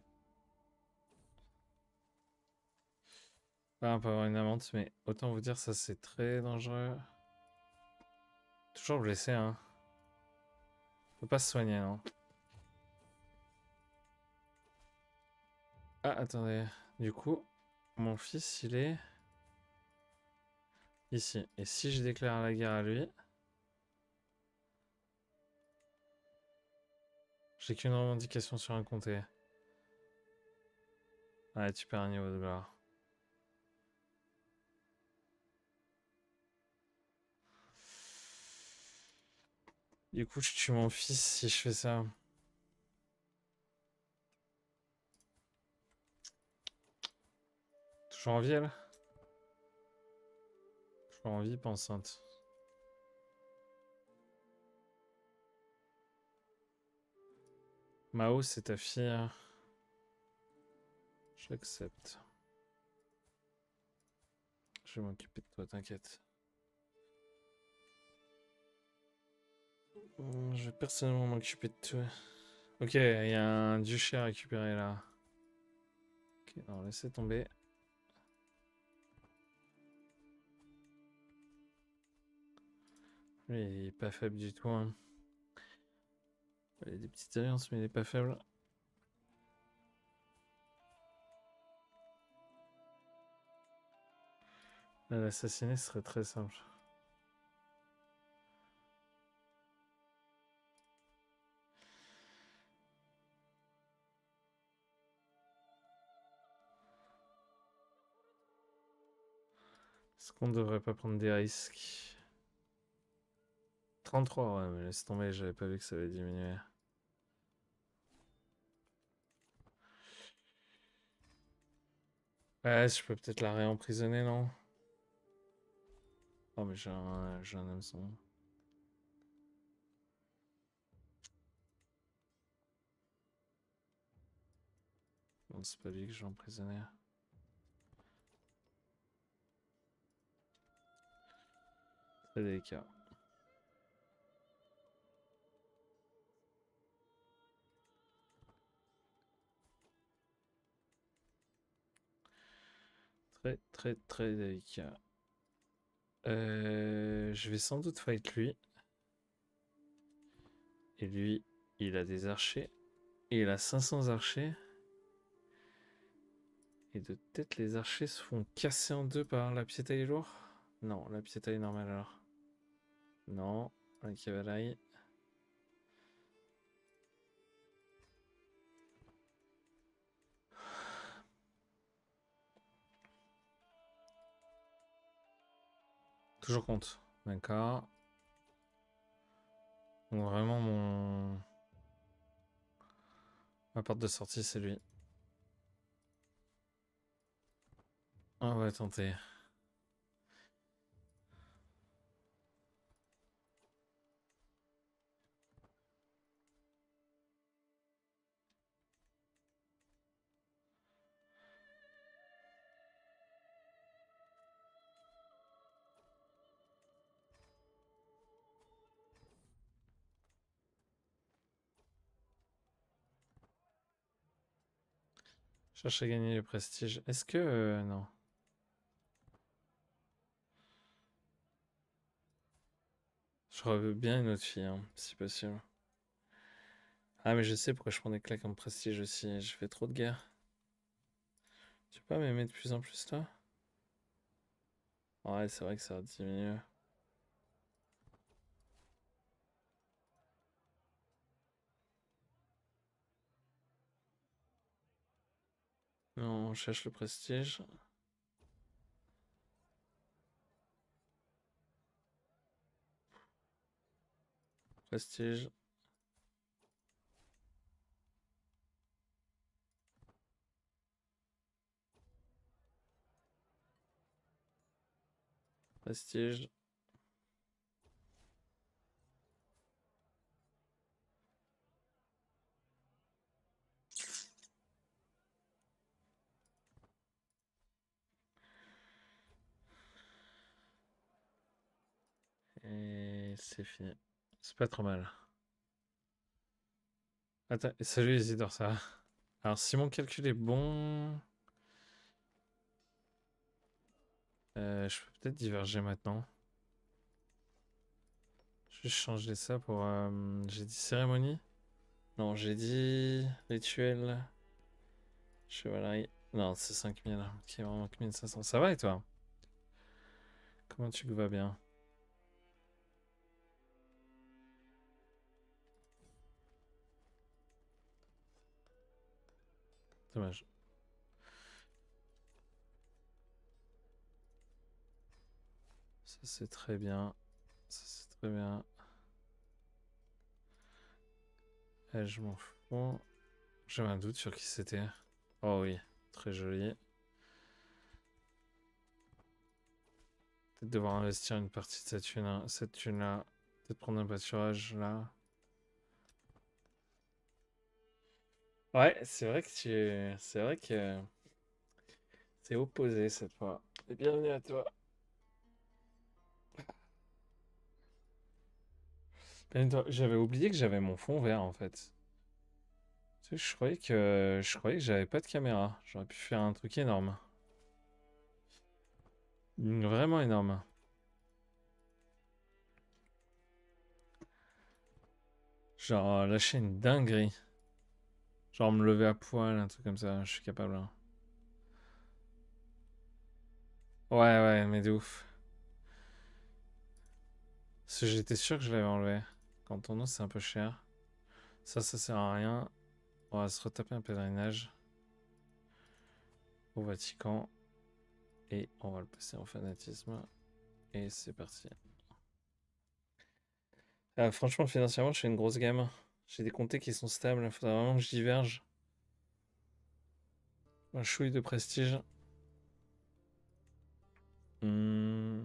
Ah, on peut avoir une amende, mais autant vous dire, ça, c'est très dangereux. Toujours blessé, hein. On peut pas se soigner, non. Ah, attendez. Du coup, mon fils, il est ici. Et si je déclare la guerre à lui, j'ai qu'une revendication sur un comté. Ouais, tu perds un niveau de gloire. Du coup, je tue mon fils si je fais ça. Toujours en vie, elle? Toujours en vie, pas enceinte. Mao, c'est ta fille. J'accepte. Je vais m'occuper de toi, t'inquiète. Je vais personnellement m'occuper de toi. Ok, il y a un duché à récupérer là. Ok, non, laissez tomber. Lui, il est pas faible du tout. Hein. Il a des petites alliances, mais il est pas faible. L'assassiner serait très simple. Est-ce qu'on devrait pas prendre des risques? trente-trois, ouais, mais laisse tomber, j'avais pas vu que ça allait diminuer. Ouais, je peux peut-être la réemprisonner, non? Oh, mais j'ai un, j'ai un hameçon. Non, c'est pas lui que je vais emprisonner. Très délicat. Très, très, très délicat. Euh, je vais sans doute fight lui. Et lui, il a des archers. Et il a cinq cents archers. Et de tête, les archers se font casser en deux par la piétaille lourd. Non, la piétaille normale alors. Non, la cavalerie. Toujours compte. D'accord. Donc vraiment, mon... ma porte de sortie, c'est lui. On va tenter. Cherche à gagner le prestige. Est-ce que... euh, non. Je veux bien une autre fille, hein, si possible. Ah, mais je sais pourquoi je prends des claques en prestige aussi. Je fais trop de guerre. Tu peux pas m'aimer de plus en plus, toi? Ouais, c'est vrai que ça va diminuer. Non, on cherche le prestige. Prestige. Prestige. Et c'est fini. C'est pas trop mal. Attends, salut Isidore, ça va? Alors, si mon calcul est bon, euh, je peux peut-être diverger maintenant. Je vais changer ça pour. euh, j'ai dit cérémonie? Non, j'ai dit rituel. Chevalerie. Non, c'est cinq mille. Ok, vraiment cinq mille cinq cents. Ça va et toi? Comment tu vas bien? Dommage. Ça, c'est très bien. Ça, c'est très bien. Eh, je m'en fous. J'avais un doute sur qui c'était. Oh oui, très joli. Peut-être devoir investir une partie de cette thune, hein, cette thune-là. Peut-être prendre un pâturage là. Ouais, c'est vrai que tu... C'est vrai que c'est opposé cette fois. Et bienvenue à toi. Bienvenue à toi. J'avais oublié que j'avais mon fond vert en fait. Tu sais, je croyais que je croyais que j'avais pas de caméra. J'aurais pu faire un truc énorme. Vraiment énorme. Genre euh, lâcher une dinguerie. Genre me lever à poil, un truc comme ça. Je suis capable, hein. Ouais, ouais, mais de ouf. Parce que j'étais sûr que je l'avais enlevé. Quand ton nom c'est un peu cher. Ça, ça sert à rien. On va se retaper un pèlerinage au Vatican. Et on va le passer en fanatisme. Et c'est parti. Ah, franchement, financièrement, je fais une grosse gamme. J'ai des comtés qui sont stables. Il faudra vraiment que je diverge. Un chouille de prestige. Hmm.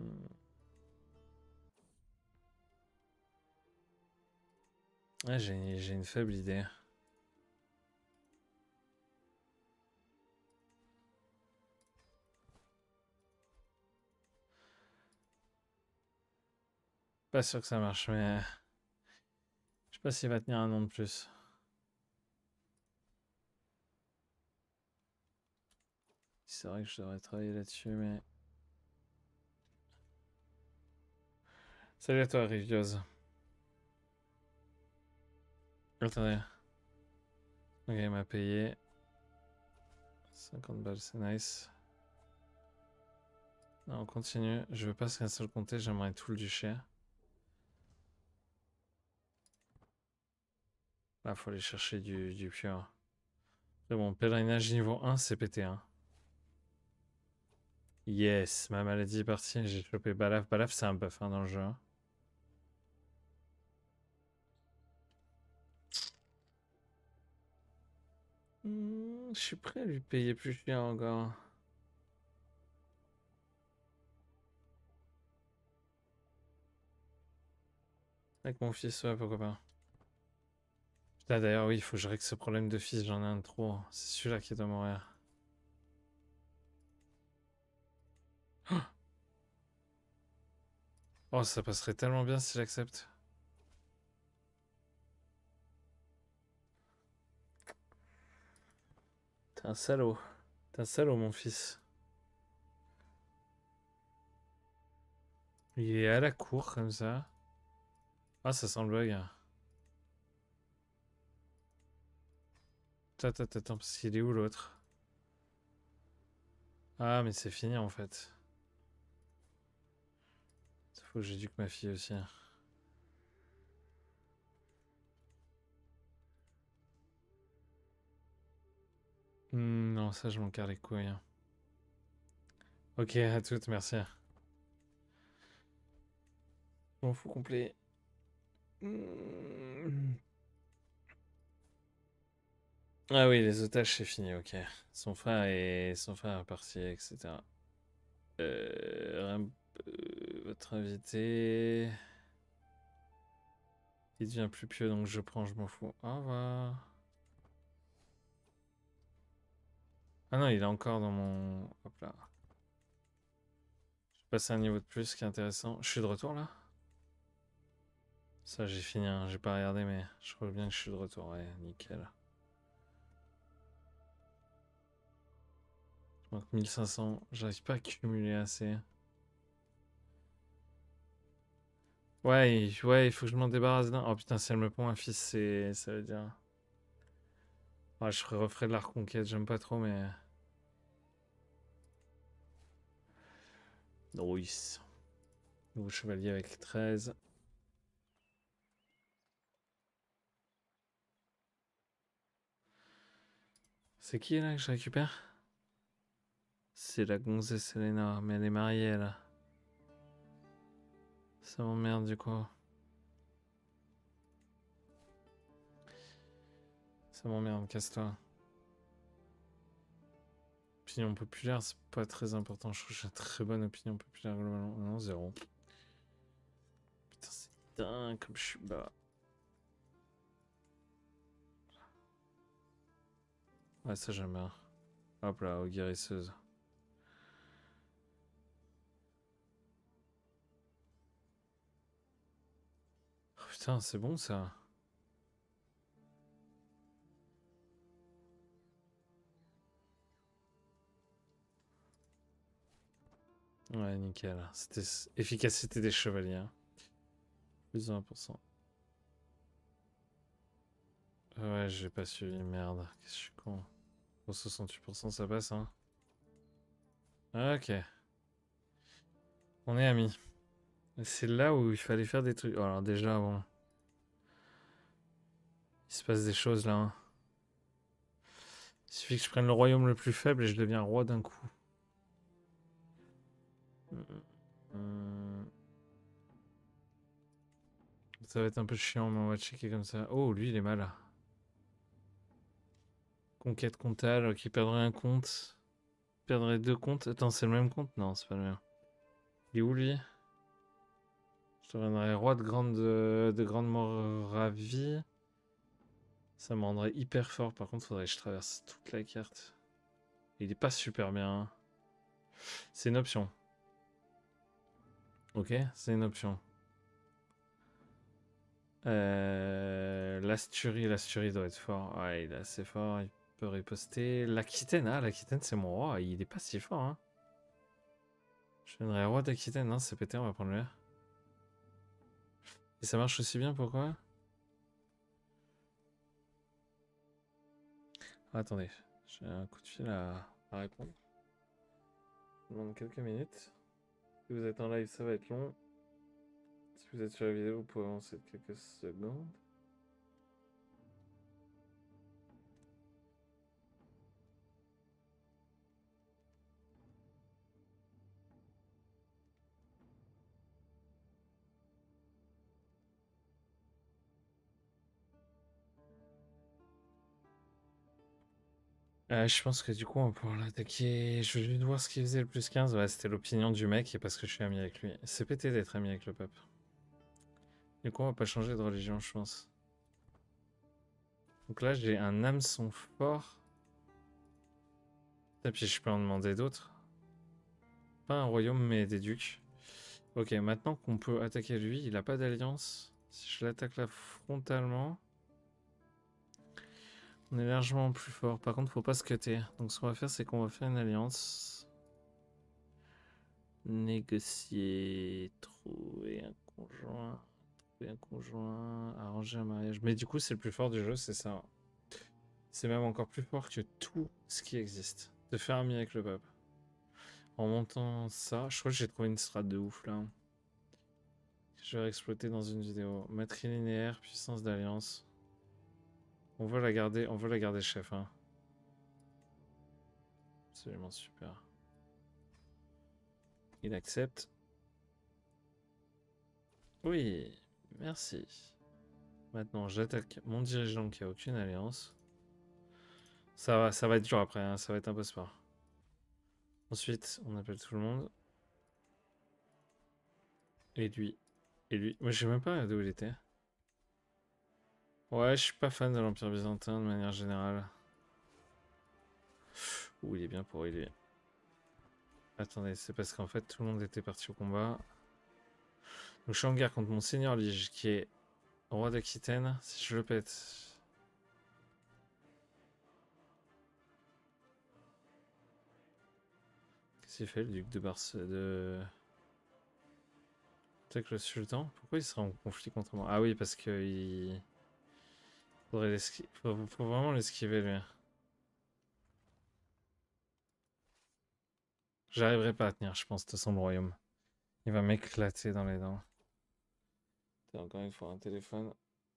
Ouais, j'ai j'ai une faible idée. Pas sûr que ça marche, mais je sais pas s'il va tenir un an de plus. C'est vrai que je devrais travailler là-dessus, mais. Salut à toi, Riviose. Attendez. Ok, il m'a payé. cinquante balles, c'est nice. Non, on continue. Je veux pas qu'un seul comté, j'aimerais tout le duché. Là, faut aller chercher du, du pur. C'est bon, pèlerinage niveau un, c'est pété, hein. Yes, ma maladie est partie, j'ai chopé Balaf. Balaf, c'est un buff hein, dans le jeu, hein. Hmm, je suis prêt à lui payer plus cher encore. Avec mon fils, ouais, pourquoi pas. Putain, d'ailleurs, oui, il faut que je règle ce problème de fils, j'en ai un de trop. C'est celui-là qui doit mourir. Oh, ça passerait tellement bien si j'accepte. T'es un salaud. T'es un salaud, mon fils. Il est à la cour, comme ça. Ah, ça sent le bug. Attends, attends, attends, parce qu'il est où l'autre? Ah, mais c'est fini en fait. Faut que j'éduque ma fille aussi. Hmm, non, ça, je m'en carre les couilles, hein. Ok, à toutes, merci. Je m'en fous complet. Hmm. Ah oui, les otages, c'est fini, ok. Son frère est, son frère est parti, et cetera. Euh, Rim- euh, être invité. Il devient plus pieux, donc je prends, je m'en fous. Au revoir. Ah non, il est encore dans mon... Hop là. Je passe à un niveau de plus, ce qui est intéressant. Je suis de retour, là? Ça, j'ai fini, hein. J'ai pas regardé, mais je crois bien que je suis de retour. Ouais, nickel. Je manque mille cinq cents. J'arrive pas à cumuler assez. Ouais, il... ouais, il faut que je m'en débarrasse d'un. Oh putain, si elle me pond un fils, c'est... ça veut dire... Ouais, je referai de la reconquête, j'aime pas trop, mais... Nice. Nouveau chevalier avec treize. C'est qui là que je récupère? C'est la gonzesse Elena, mais elle est mariée elle. Ça m'emmerde du coup. Ça m'emmerde, casse-toi. Opinion populaire, c'est pas très important. Je trouve que j'ai une très bonne opinion populaire globalement. Non, zéro. Putain, c'est dingue comme je suis bas. Ouais, ça j'aime bien. Hop là, aux guérisseuses. Oh, putain, c'est bon ça. Ouais, nickel. C'était efficacité des chevaliers. Hein. Plus de vingt pour cent. Ouais, j'ai pas suivi, merde. Qu'est-ce que je suis con. Au soixante-huit pour cent, ça passe, hein. Ok. On est amis. C'est là où il fallait faire des trucs. Alors déjà, bon. Il se passe des choses là. Hein. Il suffit que je prenne le royaume le plus faible et je deviens roi d'un coup. Hum. Ça va être un peu chiant, mais on va checker comme ça. Oh, lui, il est mal. Conquête comptable, qui perdrait un compte. Perdrait deux comptes. Attends, c'est le même compte? Non, c'est pas le même. Il est où lui? Je deviendrais roi de Grande, de Grande Moravie. Ça me rendrait hyper fort. Par contre, faudrait que je traverse toute la carte. Il est pas super bien. Hein. C'est une option. Ok, c'est une option. Euh, L'Asturie, l'Asturie doit être fort. Ouais, il est assez fort. Il peut riposter. L'Aquitaine, ah, l'Aquitaine, c'est mon roi. Il est pas si fort. Hein. Je deviendrais roi d'Aquitaine. Non, c'est pété, on va prendre le R. Et ça marche aussi bien, pourquoi? Ah, attendez, j'ai un coup de fil à, à répondre. Je demande quelques minutes. Si vous êtes en live, ça va être long. Si vous êtes sur la vidéo, vous pouvez avancer de quelques secondes. Euh, je pense que du coup, on va pouvoir l'attaquer. Je veux juste voir ce qu'il faisait le plus quinze. Ouais, c'était l'opinion du mec et parce que je suis ami avec lui. C'est pété d'être ami avec le pape. Du coup, on va pas changer de religion, je pense. Donc là, j'ai un hameçon fort. Et puis, je peux en demander d'autres. Pas un royaume, mais des ducs. Ok, maintenant qu'on peut attaquer lui, il a pas d'alliance. Si je l'attaque là frontalement, on est largement plus fort. Par contre, faut pas se cutter. Donc, ce qu'on va faire, c'est qu'on va faire une alliance. Négocier, trouver un conjoint. Un conjoint, arranger un mariage. Mais du coup, c'est le plus fort du jeu, c'est ça. C'est même encore plus fort que tout ce qui existe. De faire ami avec le pape. En montant ça, je crois que j'ai trouvé une strat de ouf là. Je vais exploiter dans une vidéo. Matrilinéaire, puissance d'alliance. On veut la garder, on veut la garder chef. Hein. Absolument super. Il accepte. Oui, merci. Maintenant, j'attaque mon dirigeant qui a aucune alliance. Ça va, ça va être dur après, hein, ça va être un peu sport. Ensuite, on appelle tout le monde. Et lui. Et lui. Moi, j'ai même pas regardé où il était. Ouais, je suis pas fan de l'Empire byzantin de manière générale. Ouh, il est bien pour lui. Attendez, c'est parce qu'en fait, tout le monde était parti au combat. Donc, je suis en guerre contre mon seigneur Lige, qui est roi d'Aquitaine. Si je le pète. Qu'est-ce qu'il fait, le duc de Barce de... Peut-être que le sultan? Pourquoi il serait en conflit contre moi? Ah oui, parce que il... Faudrait l'esquiver. Faut, faut vraiment l'esquiver, lui. J'arriverai pas à tenir, je pense, de son royaume. Il va m'éclater dans les dents. Encore une fois, un téléphone.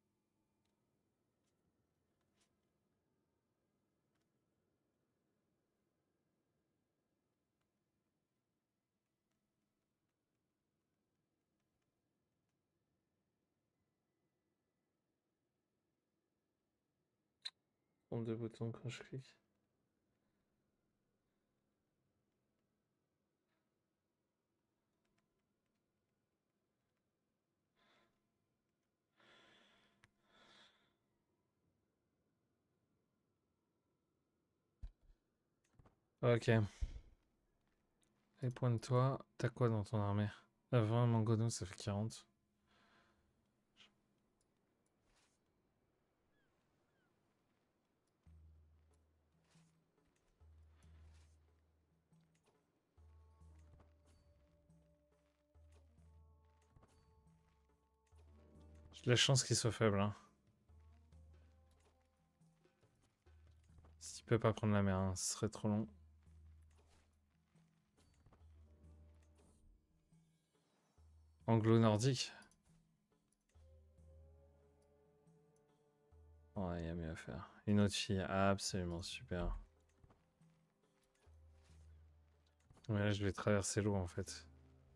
Nombre de boutons quand je clique. Ok. Et pointe-toi. T'as quoi dans ton armée? Ah, vingt mangonos, ça fait quarante. J'ai de la chance qu'il soit faible. Hein. S'il peut pas prendre la mer, hein, ce serait trop long. Anglo-nordique. Ouais, il y a mieux à faire. Une autre fille, absolument super. Mais là, je vais traverser l'eau en fait.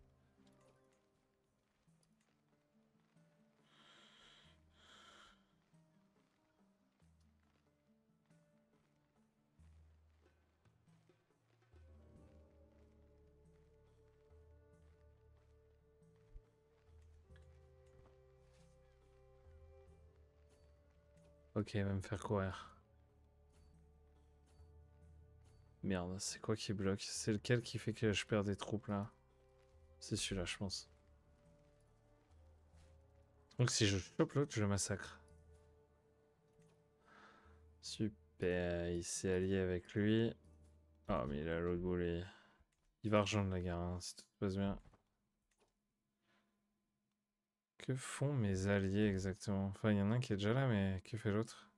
Ok, il va me faire courir. Merde, c'est quoi qui bloque? C'est lequel qui fait que je perds des troupes là? C'est celui-là, je pense. Donc si je chope l'autre, je le massacre. Super, il s'est allié avec lui. Ah, mais il a l'autre boulet. Il va rejoindre la gare, hein, si tout se passe bien. Que font mes alliés exactement? Enfin, il y en a un qui est déjà là, mais que fait l'autre?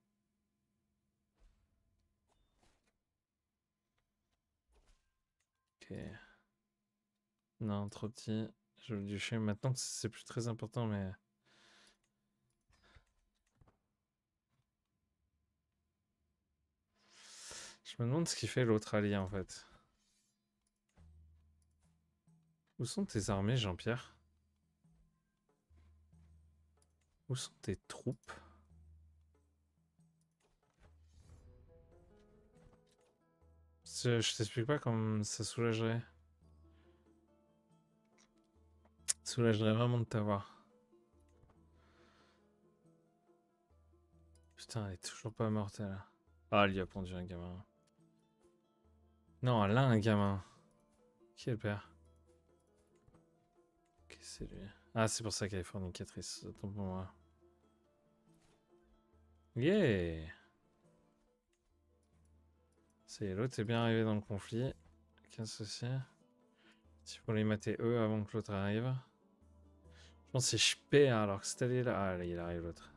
Ok. Non, trop petit. Je veux du chien. Maintenant, c'est plus très important, mais... Je me demande ce qu'il fait l'autre allié, en fait. Où sont tes armées, Jean-Pierre? Où sont tes troupes? Je, je t'explique pas comme ça soulagerait. Ça soulagerait vraiment de t'avoir. Putain, elle est toujours pas morte, elle. Ah, elle lui a pendu un gamin. Non, elle a un gamin. Qui est le père? Ok, c'est lui. Ah, c'est pour ça qu'elle est fornicatrice. Autant pour moi. Yeah! C'est l'autre est bien arrivé dans le conflit. Aucun souci. Il faut les mater eux avant que l'autre arrive. Je pense que c'est Speer alors que c'est allé là. Ah, là, il arrive l'autre.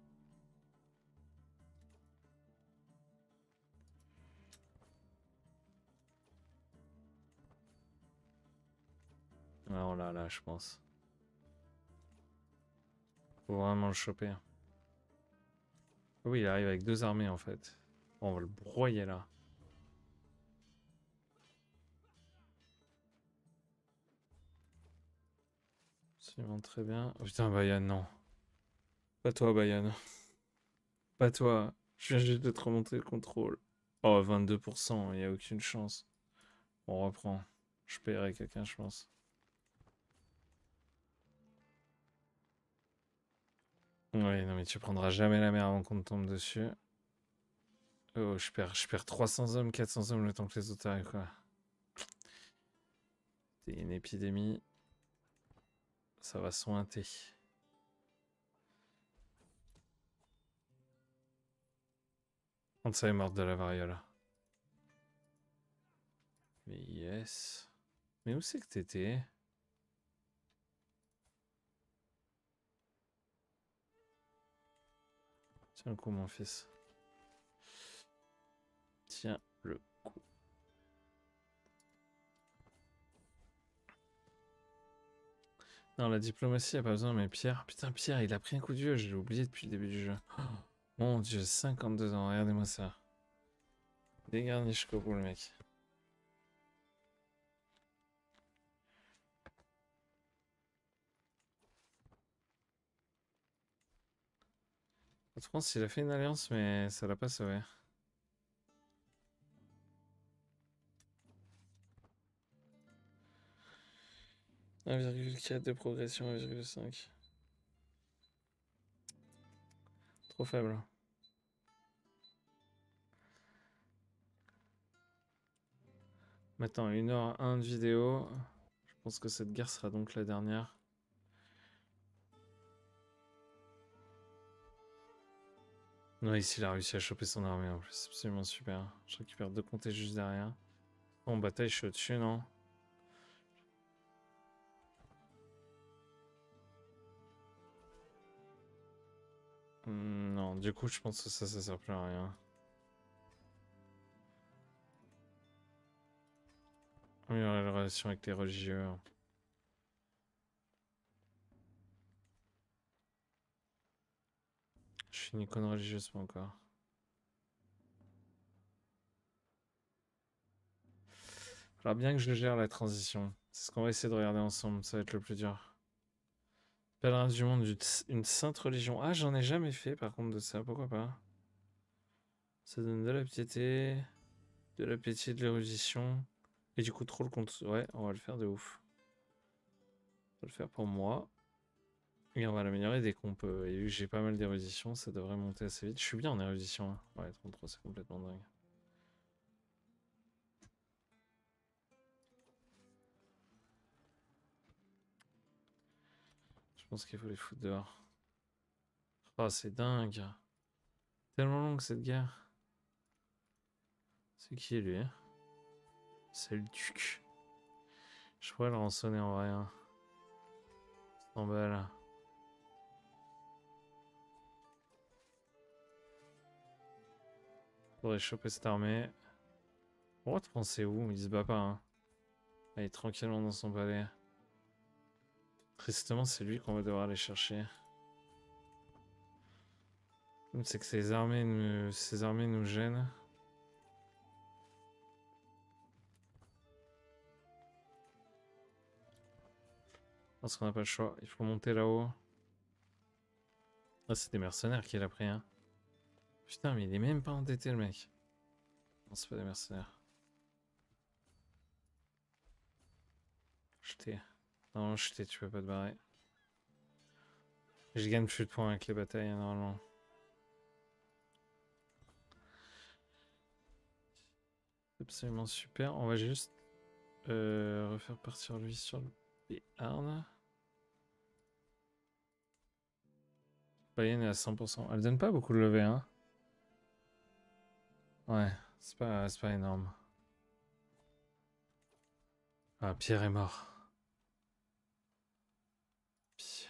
Ah, on l'a là, je pense. Faut vraiment le choper. Oui, il arrive avec deux armées en fait. Bon, on va le broyer là. Absolument très bien. Oh, putain, Bayonne, non. Pas toi, Bayonne. Pas toi. Je viens juste de te remonter le contrôle. Oh, vingt-deux pour cent, il n'y a aucune chance. On reprend. Je paierai quelqu'un, je pense. Ouais, non mais tu prendras jamais la mer avant qu'on te tombe dessus. Oh, je perds, je perds trois cents hommes, quatre cents hommes le temps que les autres arrivent, quoi. C'est une épidémie. Ça va sointer. On ça est morte de la variole. Mais yes. Mais où c'est que t'étais? Tiens le coup, mon fils. Tiens le coup. Non, la diplomatie, a pas besoin, mais Pierre... Putain, Pierre, il a pris un coup de vieux, je l'ai oublié depuis le début du jeu. Oh, mon dieu, cinquante-deux ans, regardez-moi ça. Dégarni jusqu'au bout, le mec. Je pense qu'il a fait une alliance, mais ça l'a pas sauvé. un virgule quatre de progression, un virgule cinq. Trop faible. Maintenant, une heure un de vidéo. Je pense que cette guerre sera donc la dernière. Non, ici, il a réussi à choper son armée en plus. C'est absolument super. Je récupère deux comtés juste derrière. En bataille, je suis au-dessus, non? Hmm, non, du coup, je pense que ça, ça sert plus à rien. Améliorer la relation avec les religieux. Je suis une icône religieuse, pas encore. Alors bien que je gère la transition. C'est ce qu'on va essayer de regarder ensemble, ça va être le plus dur. Pèlerin du monde, une sainte religion. Ah, j'en ai jamais fait par contre de ça, pourquoi pas. Ça donne de la piété, de la piété, de l'érudition. Et du coup, trop le compte. Ouais, on va le faire de ouf. On va le faire pour moi. Et on va l'améliorer dès qu'on peut. Et vu que j'ai pas mal d'érudition, ça devrait monter assez vite. Je suis bien en érudition. Hein. Ouais, trente-trois, c'est complètement dingue. Je pense qu'il faut les foutre dehors. Oh, c'est dingue. Tellement longue cette guerre. C'est qui lui? C'est le duc. Je pourrais le rançonner en vrai. Hein. cent balles. Faudrait choper cette armée. On va te penser où? Il se bat pas. Hein. Il est tranquillement dans son palais. Tristement, c'est lui qu'on va devoir aller chercher. C'est que ces armées, nous... ces armées nous gênent. Parce qu'on n'a pas le choix. Il faut monter là-haut. Ah, c'est des mercenaires qu'il a pris, hein. Putain, mais il est même pas endetté, le mec. Non, c'est pas des mercenaires. Jeté. Non, jeté, tu peux pas te barrer. Je gagne plus de points avec les batailles, hein, normalement. C'est absolument super. On va juste euh, refaire partir lui sur le Béarn. Bayern est à cent pour cent. Elle donne pas beaucoup de levée, hein. Ouais, c'est pas, c'est pas énorme. Ah, Pierre est mort. Pierre.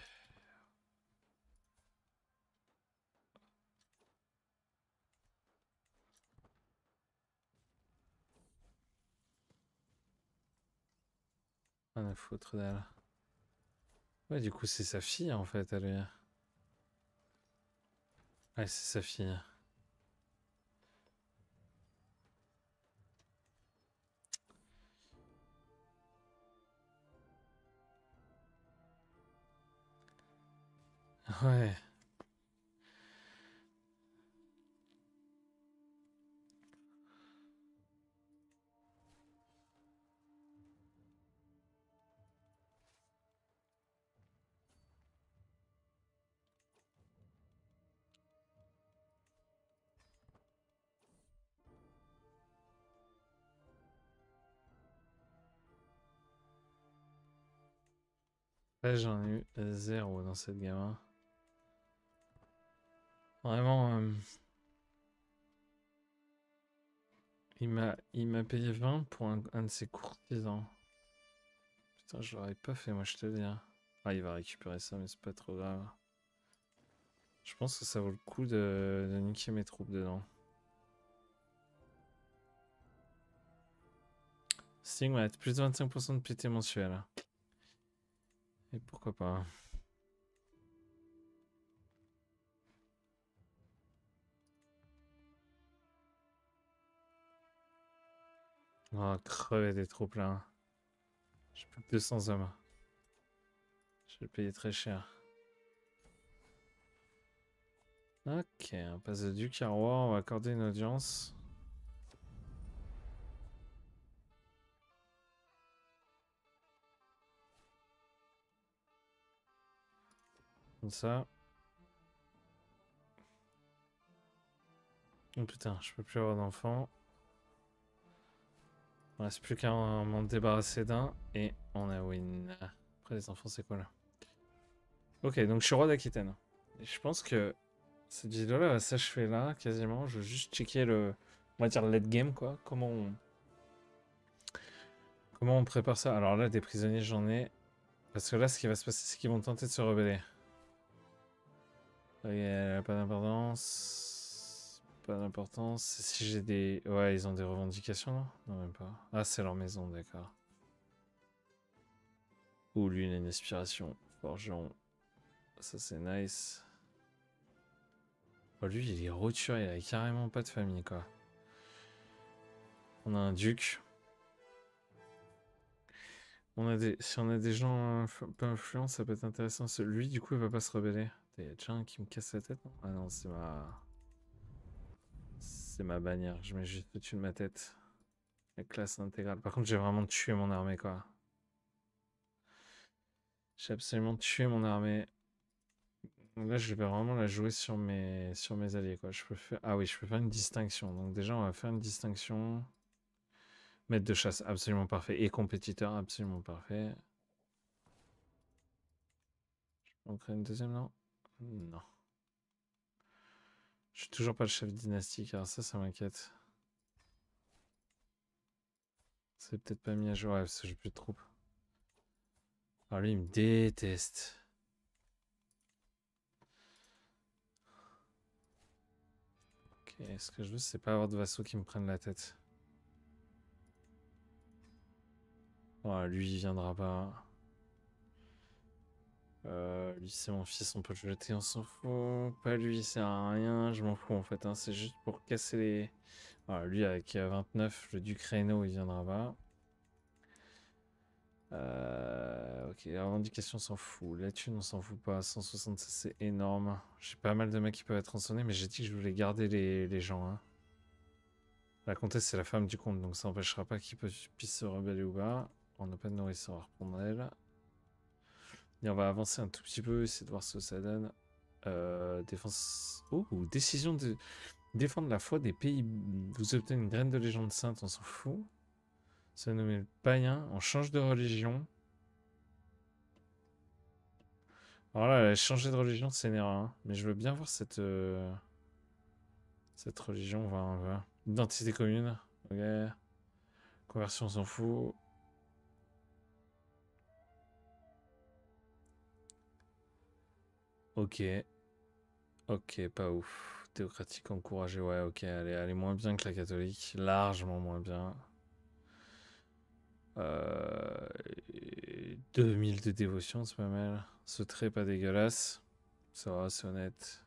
Rien à foutre d'elle. Ouais, du coup, c'est sa fille, en fait, elle est... Ouais, c'est sa fille. Ouais. Là, j'en ai eu zéro dans cette game. Hein. Vraiment, euh, il m'a il m'a payé vingt pour un, un de ses courtisans. Putain, je l'aurais pas fait, moi, je te dis. Hein. Ah, il va récupérer ça, mais c'est pas trop grave. Je pense que ça vaut le coup de, de niquer mes troupes dedans. Sting va être plus de vingt-cinq pour cent de P T mensuel. Et pourquoi pas. Oh, crever des troupes là. J'ai plus que deux cents hommes. Je vais payer très cher. Ok, on passe de duc à roi, on va accorder une audience. Comme ça. Oh putain, je peux plus avoir d'enfants. Il reste plus qu'à m'en débarrasser d'un et on a win. Après les enfants c'est quoi là? Ok, donc je suis roi d'Aquitaine. Et je pense que cette vidéo là va s'achever là quasiment. Je veux juste checker le, on va dire late game quoi. Comment on, comment on prépare ça? Alors là des prisonniers j'en ai. Parce que là ce qui va se passer c'est qu'ils vont tenter de se rebeller. Ok, pas d'importance. Pas d'importance. Si j'ai des... Ouais, ils ont des revendications, non? Non, même pas. Ah, c'est leur maison, d'accord. Ouh, lui, il a une inspiration. Forgeron. Ça, c'est nice. Oh, lui, il est roturier, il a carrément pas de famille, quoi. On a un duc. On a des... Si on a des gens un peu influents, ça peut être intéressant. Lui, du coup, il va pas se rebeller. Il y a déjà un qui me casse la tête, non? Ah non, c'est ma... C'est ma bannière. Je mets juste au-dessus de ma tête. La classe intégrale. Par contre, j'ai vraiment tué mon armée, quoi. J'ai absolument tué mon armée. Donc là, je vais vraiment la jouer sur mes, sur mes alliés, quoi. Je peux faire... Ah oui, je peux faire une distinction. Donc déjà, on va faire une distinction. Maître de chasse, absolument parfait. Et compétiteur, absolument parfait. On crée une deuxième, non? Non. Je suis toujours pas le chef dynastique, alors ça, ça m'inquiète. C'est peut-être pas mis à jour, ouais, parce que j'ai plus de troupes. Alors lui, il me déteste. Ok, ce que je veux, c'est pas avoir de vassaux qui me prennent la tête. Oh, lui, il viendra pas. Euh, lui, c'est mon fils, on peut le jeter, on s'en fout. Pas lui, il sert à rien, je m'en fous en fait. Hein. C'est juste pour casser les. Voilà, lui, avec euh, vingt-neuf, le duc Reynaud, il viendra pas. Euh, ok, la revendication, on s'en fout. La thune, on s'en fout pas. cent soixante-seize, c'est énorme. J'ai pas mal de mecs qui peuvent être rançonnés, mais j'ai dit que je voulais garder les, les gens. Hein. La comtesse, c'est la femme du comte, donc ça empêchera pas qu'ils puissent se rebeller ou pas. On n'a pas de nourrice, on va reprendre elle. Et on va avancer un tout petit peu, essayer de voir ce que ça donne. Euh, défense. Oh, décision de défendre la foi des pays. Vous obtenez une graine de légende sainte, on s'en fout. Ça nous met le païen, on change de religion. Alors là, changer de religion, c'est une erreur. Hein. Mais je veux bien voir cette, euh, cette religion. On va, on va. Identité commune. Ok. Conversion, on s'en fout. Ok. Ok, pas ouf. Théocratique encouragé, ouais, ok. Elle est, elle est moins bien que la catholique. Largement moins bien. Euh, deux mille de dévotion, c'est pas mal. Ce trait pas dégueulasse. Ça va, c'est honnête.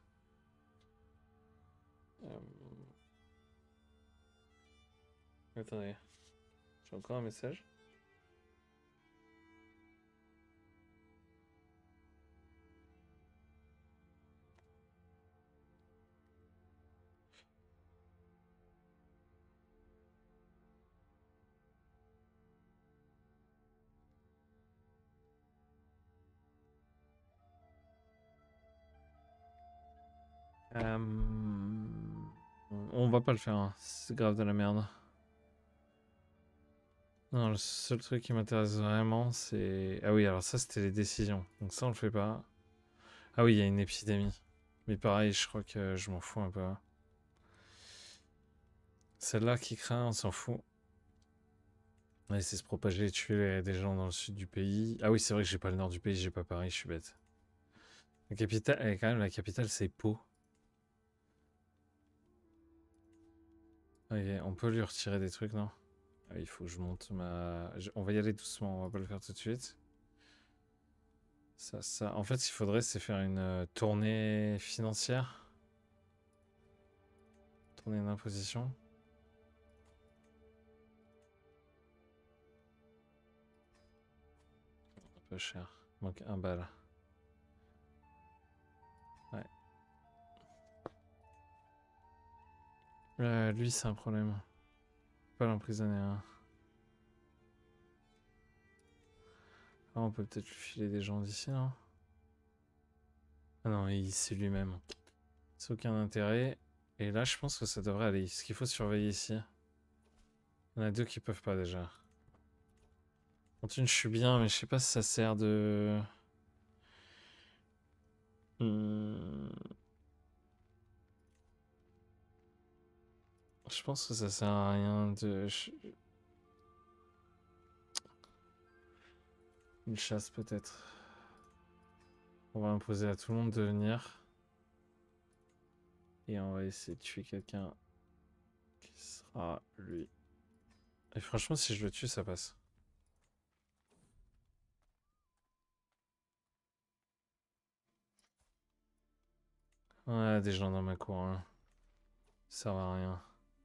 Euh... Attendez. J'ai encore un message. Euh... On va pas le faire, hein. C'est grave de la merde. Non, le seul truc qui m'intéresse vraiment, c'est... Ah oui, alors ça, c'était les décisions. Donc ça, on le fait pas. Ah oui, il y a une épidémie. Mais pareil, je crois que je m'en fous un peu. Celle-là qui craint, on s'en fout. Elle essaie de se propager et tuer les- des gens dans le sud du pays. Ah oui, c'est vrai que j'ai pas le nord du pays, j'ai pas Paris, je suis bête. La capitale, eh, quand même, la capitale, c'est Pau. Ok, on peut lui retirer des trucs, non? Ah, il faut que je monte ma... je- On va y aller doucement, on va pas le faire tout de suite. Ça, ça... En fait, ce qu'il faudrait, c'est faire une euh, tournée financière. Tournée d'imposition. Un peu cher. Manque un bal. Ouais. Euh, lui, c'est un problème. Pas l'emprisonner, hein. Ah, on peut peut-être lui filer des gens d'ici, non? Ah non, il c'est lui-même. C'est aucun intérêt. Et là, je pense que ça devrait aller. Ce qu'il faut surveiller ici. Il y en a deux qui peuvent pas déjà. En une, je suis bien, mais je sais pas si ça sert de... Hmm. Je pense que ça sert à rien de... Une chasse peut-être. On va imposer à tout le monde de venir. Et on va essayer de tuer quelqu'un qui sera lui. Et franchement, si je le tue, ça passe. Ouais, des gens dans ma cour, hein. Ça sert à rien.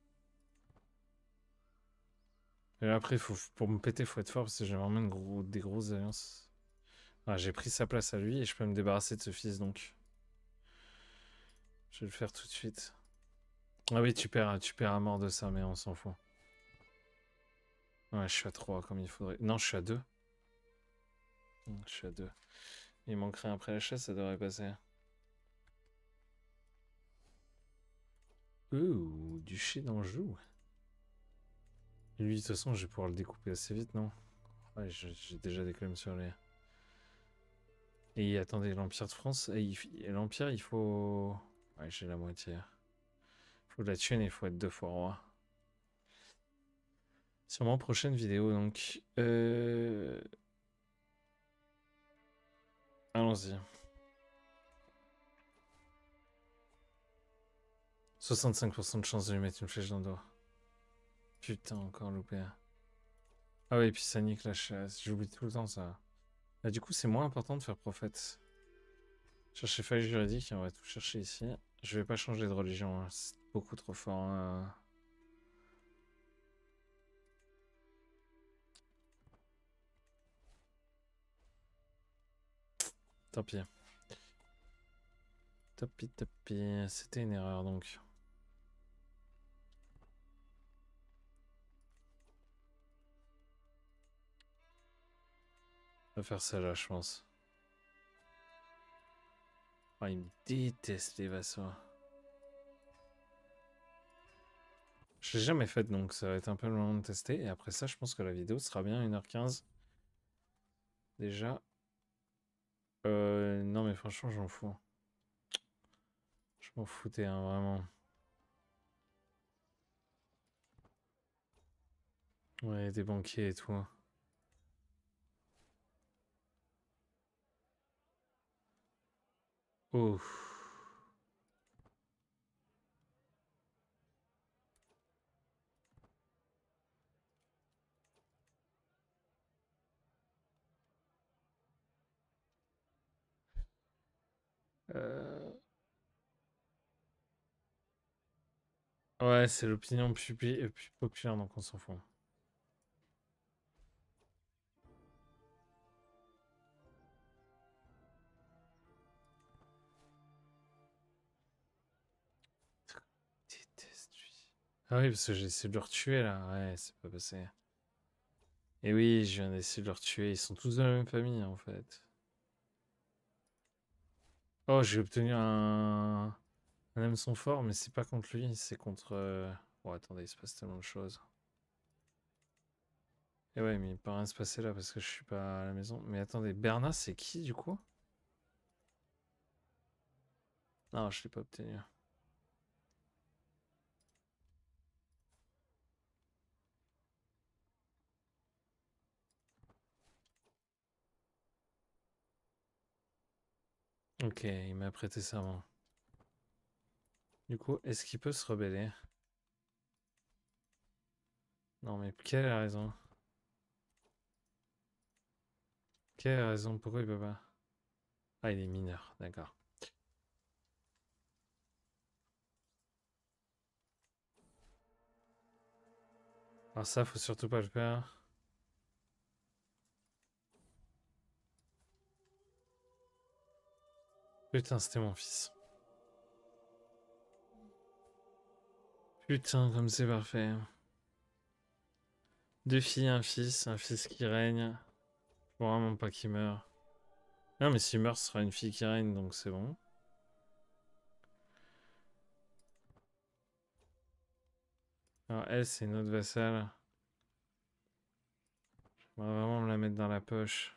Et après, faut, pour me péter, faut être fort parce que j'ai vraiment une gros, des grosses alliances. Ah, j'ai pris sa place à lui et je peux me débarrasser de ce fils donc. Je vais le faire tout de suite. Ah oui, tu perds, tu perds à mort de ça, mais on s'en fout. Ouais, je suis à trois comme il faudrait. Non, je suis à deux. Je suis à deux. Il manquerait un pré-achat, ça devrait passer. Ouh, duché d'Anjou. Lui, de toute façon, je vais pouvoir le découper assez vite, non? Ouais, j'ai déjà des claims sur les. Et attendez, l'Empire de France, l'Empire, il faut. Ouais, j'ai la moitié. Il faut de la thune et il faut être deux fois roi. Sûrement prochaine vidéo, donc. Euh... Allons-y. soixante-cinq pour cent de chance de lui mettre une flèche dans le dos. Putain, encore loupé. Ah oui, et puis ça nique la chasse. J'oublie tout le temps ça. Bah, du coup, c'est moins important de faire prophète. Chercher faille juridique, on va tout chercher ici. Je vais pas changer de religion, hein. C'est beaucoup trop fort. Hein. Tant pis. Tant pis, tant pis. C'était une erreur donc. On va faire ça là, je pense. Oh, il me déteste les vassaux. Je l'ai jamais fait donc ça va être un peu le moment de tester. Et après ça, je pense que la vidéo sera bien une heure quinze. Déjà. Euh, non, mais franchement, j'en fous. Je m'en foutais, hein, vraiment. Ouais, des banquiers et tout. Ouf. Euh... Ouais, c'est l'opinion plus, plus populaire, donc on s'en fout. Déteste lui. Ah oui, parce que j'ai essayé de le retuer là. Ouais, c'est pas passé. Et oui, je viens d'essayer de le retuer. Ils sont tous de la même famille en fait. Oh, j'ai obtenu un. Un hameçon fort, mais c'est pas contre lui, c'est contre. euh, Oh, attendez, il se passe tellement de choses. Et ouais, mais il peut rien se passer là parce que je suis pas à la maison. Mais attendez, Berna, c'est qui du coup? Non, je l'ai pas obtenu. Ok, il m'a prêté serment. Du coup, est-ce qu'il peut se rebeller? Non, mais quelle est la raison? Quelle est la raison? Pourquoi il peut pas? Ah, il est mineur, d'accord. Alors ça, faut surtout pas le faire. Putain, c'était mon fils. Putain, comme c'est parfait. Deux filles, un fils, un fils qui règne. Faut vraiment pas qu'il meure. Non, mais s'il meurt, ce sera une fille qui règne, donc c'est bon. Alors elle, c'est notre vassale. On va vraiment me la mettre dans la poche.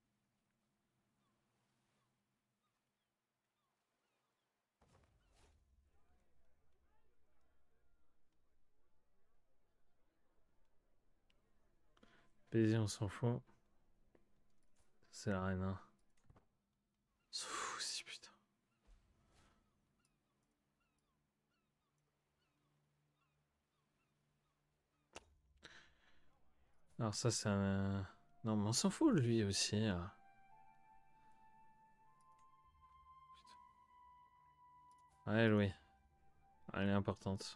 Baiser, on s'en fout. C'est la reine, hein. On s'en fout aussi, putain. Alors ça, c'est un... Non, mais on s'en fout, lui aussi. Là. Ah, elle, oui. Elle est importante.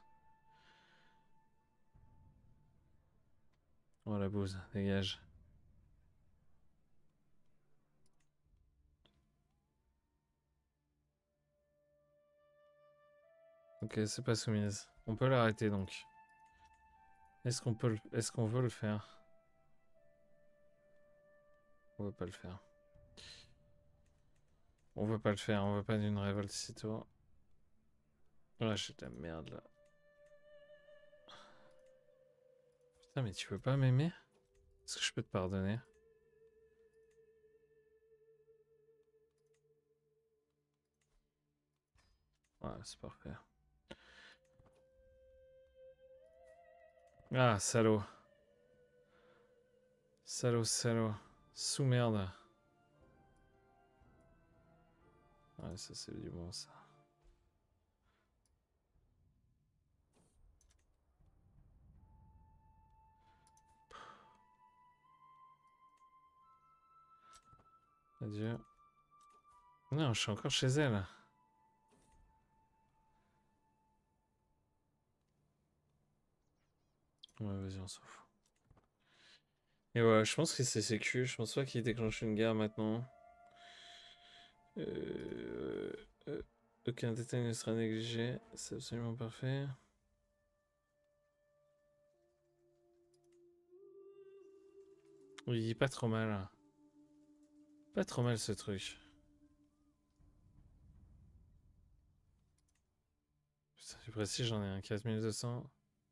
Oh, la bouse, dégage. Ok, c'est pas soumise. On peut l'arrêter, donc. Est-ce qu'on peut le... Est-ce qu'on veut le faire? On veut pas le faire. On veut pas le faire, on veut pas d'une révolte sitôt. Ah, j'ai de la merde, là. Putain, mais tu peux pas m'aimer? Est-ce que je peux te pardonner? Ouais, c'est parfait. Ah, salaud. Salaud, salaud. Sous-merde. Ouais, ça c'est du bon, ça. Adieu. Non, je suis encore chez elle. Ouais, vas-y, on s'en fout. Et voilà, je pense que c'est sécu. Je pense pas qu'il déclenche une guerre maintenant. Euh... euh, Aucun détail ne sera négligé. C'est absolument parfait. Oui, pas trop mal. Pas trop mal ce truc. Putain, je suis précis, j'en ai un quatre mille deux cents.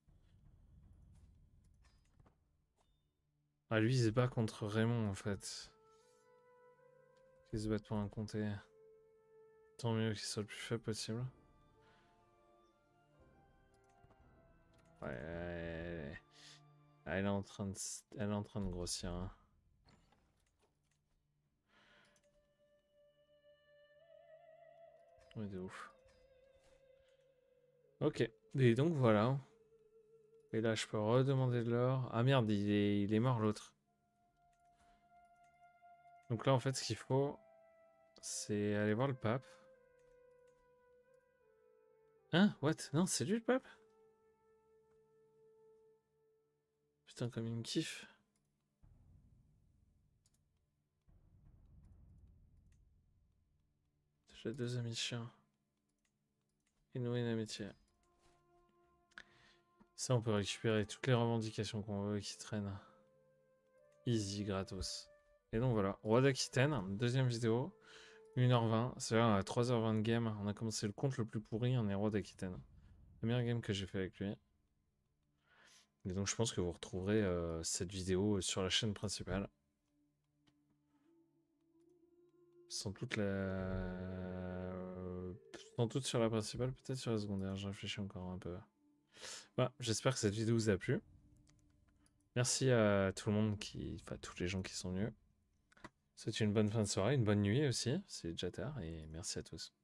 Ah, lui, il se bat contre Raymond en fait. Il se bat pour un comté. Tant mieux qu'il soit le plus faible possible. Ouais, ouais, ouais. Elle est en train de, elle est en train de grossir. Hein. Oui, de ouf. Ok. Et donc voilà. Et là, je peux redemander de l'or. Ah merde, il est, il est mort l'autre. Donc là, en fait, ce qu'il faut, c'est aller voir le pape. Hein? What? Non, c'est lui le pape? Putain, comme il me kiffe. J'ai deux amis chiens. Et nouer une amitié. Ça, on peut récupérer toutes les revendications qu'on veut qui traînent. Easy, gratos. Et donc voilà, Roi d'Aquitaine, deuxième vidéo, une heure vingt, c'est-à-dire à trois heures vingt de game, on a commencé le compte le plus pourri, on est Roi d'Aquitaine. La meilleure game que j'ai fait avec lui. Et donc je pense que vous retrouverez euh, cette vidéo sur la chaîne principale. Sans doute la... Sans doute sur la principale, peut-être sur la secondaire, je réfléchis encore un peu. Voilà, j'espère que cette vidéo vous a plu. Merci à tout le monde qui... Enfin, tous les gens qui sont venus. Souhaite une bonne fin de soirée, une bonne nuit aussi, c'est déjà tard, et merci à tous.